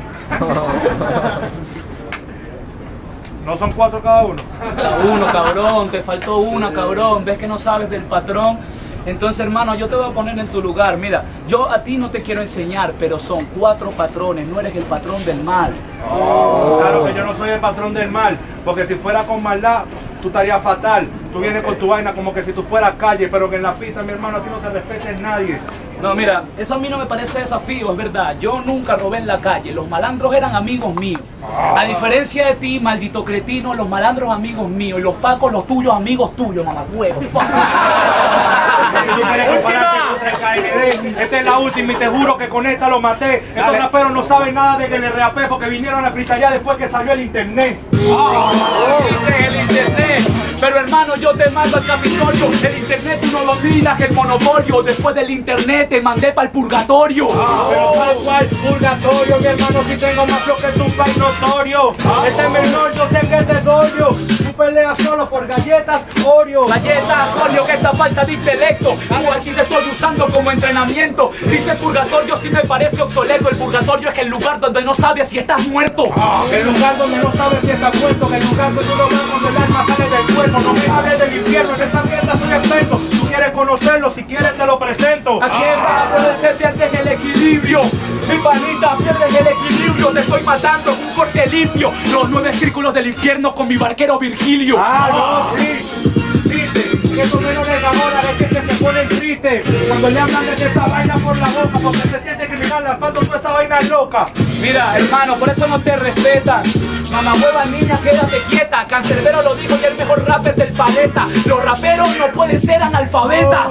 ¿No son cuatro cada uno? Cada uno, cabrón, te faltó una, cabrón. ¿Ves que no sabes del patrón? Entonces, hermano, yo te voy a poner en tu lugar. Mira, yo a ti no te quiero enseñar, pero son cuatro patrones, no eres el patrón del mal. Oh, claro que yo no soy el patrón del mal, porque si fuera con maldad, tú estarías fatal. Tú vienes con tu vaina como que si tú fueras calle, pero que en la pista, mi hermano, a ti no te respetes nadie. No, mira, eso a mí no me parece desafío, es verdad. Yo nunca robé en la calle, los malandros eran amigos míos. A diferencia de ti, maldito cretino, los malandros amigos míos y los pacos los tuyos, amigos tuyos, mamá huevo. Si tú quieres compararte contra el K N D, esta es la última y te juro que con esta lo maté. Estos raperos no saben nada de que le rapé porque vinieron a fritallar después que salió el internet. Dice el internet, pero hermano yo te mando al Capitolio. El internet tú no dominas el monopolio. Después del internet te mandé para el purgatorio. Ah, pero tal cual purgatorio, mi hermano, si tengo más flow que tu país notorio. Este menor yo sé que te doy yo. Tú peleas solo por galletas Oreo. Galletas Oreo, que esta falta de intelecto. Tú aquí te estoy usando como entrenamiento. Dice purgatorio si me parece obsoleto. El purgatorio es el lugar donde no sabes si estás muerto. Ah, el lugar donde no sabes si estás muerto. Que el lugar donde tú lo ves cuando el alma sale del cuerpo. No me hables del infierno, en esa mierda soy experto. Tú quieres conocerlo, si quieres te lo presento. Aquí va a poder ser pierdes el equilibrio. Mi panita, pierdes el equilibrio. Te estoy matando en un corte limpio. Los nueve círculos del infierno con mi barquero Virgilio. Ah, no, sí. Viste, que esos menores de ahora es que se ponen tristes cuando le hablan de esa vaina por la boca, porque se siente criminal lanzando toda esa vaina loca. Mira, hermano, por eso no te respetan. Mamá hueva, niña, quédate quieta. Cancerbero lo dijo y el mejor rapper del planeta. Los raperos no pueden ser analfabetas.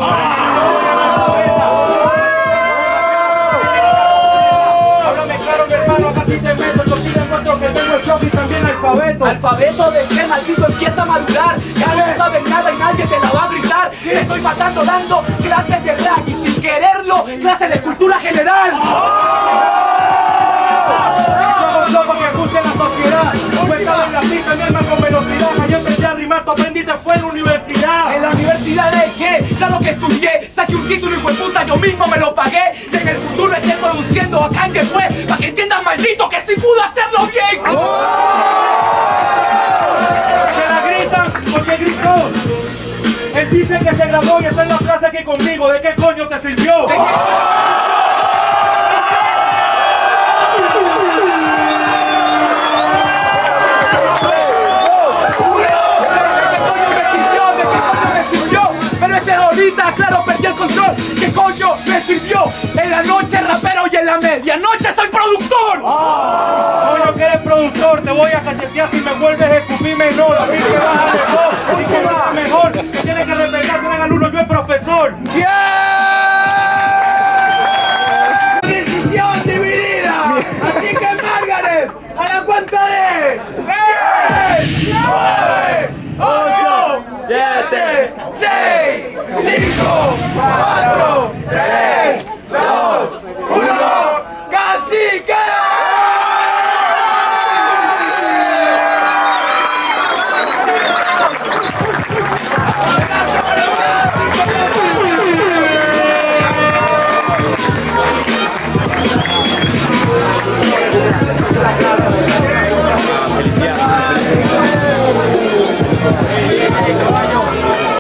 Háblame claro, mi hermano, acá sí te meto. Yo sí demuestro que tengo el shock y también alfabeto. ¿Alfabeto de qué, maldito? Empieza a madurar. Ya no sabes nada y nadie te la va a gritar. Te estoy matando dando clases de rap y sin quererlo, clases de cultura general. Loco que escuche la sociedad. Yo estaba en la pista, mi alma con velocidad. Yo empecé a rimar, tú aprendiste fue en la universidad. ¿En la universidad de qué? Claro que estudié. Saqué un título y fue puta, yo mismo me lo pagué. Y en el futuro esté produciendo a Kanye West. Para que entiendas, maldito, que sí pudo hacerlo bien. Se la gritan porque gritó. Él dice que se graduó y está en la clase aquí conmigo. ¿De qué coño te sirvió? ¿De qué? Claro, perdí el control. ¿Qué coño me sirvió? En la noche rapero y en la medianoche soy productor. Ah, coño que eres productor, te voy a cachetear si me vuelves a escupir menor. Así que vas a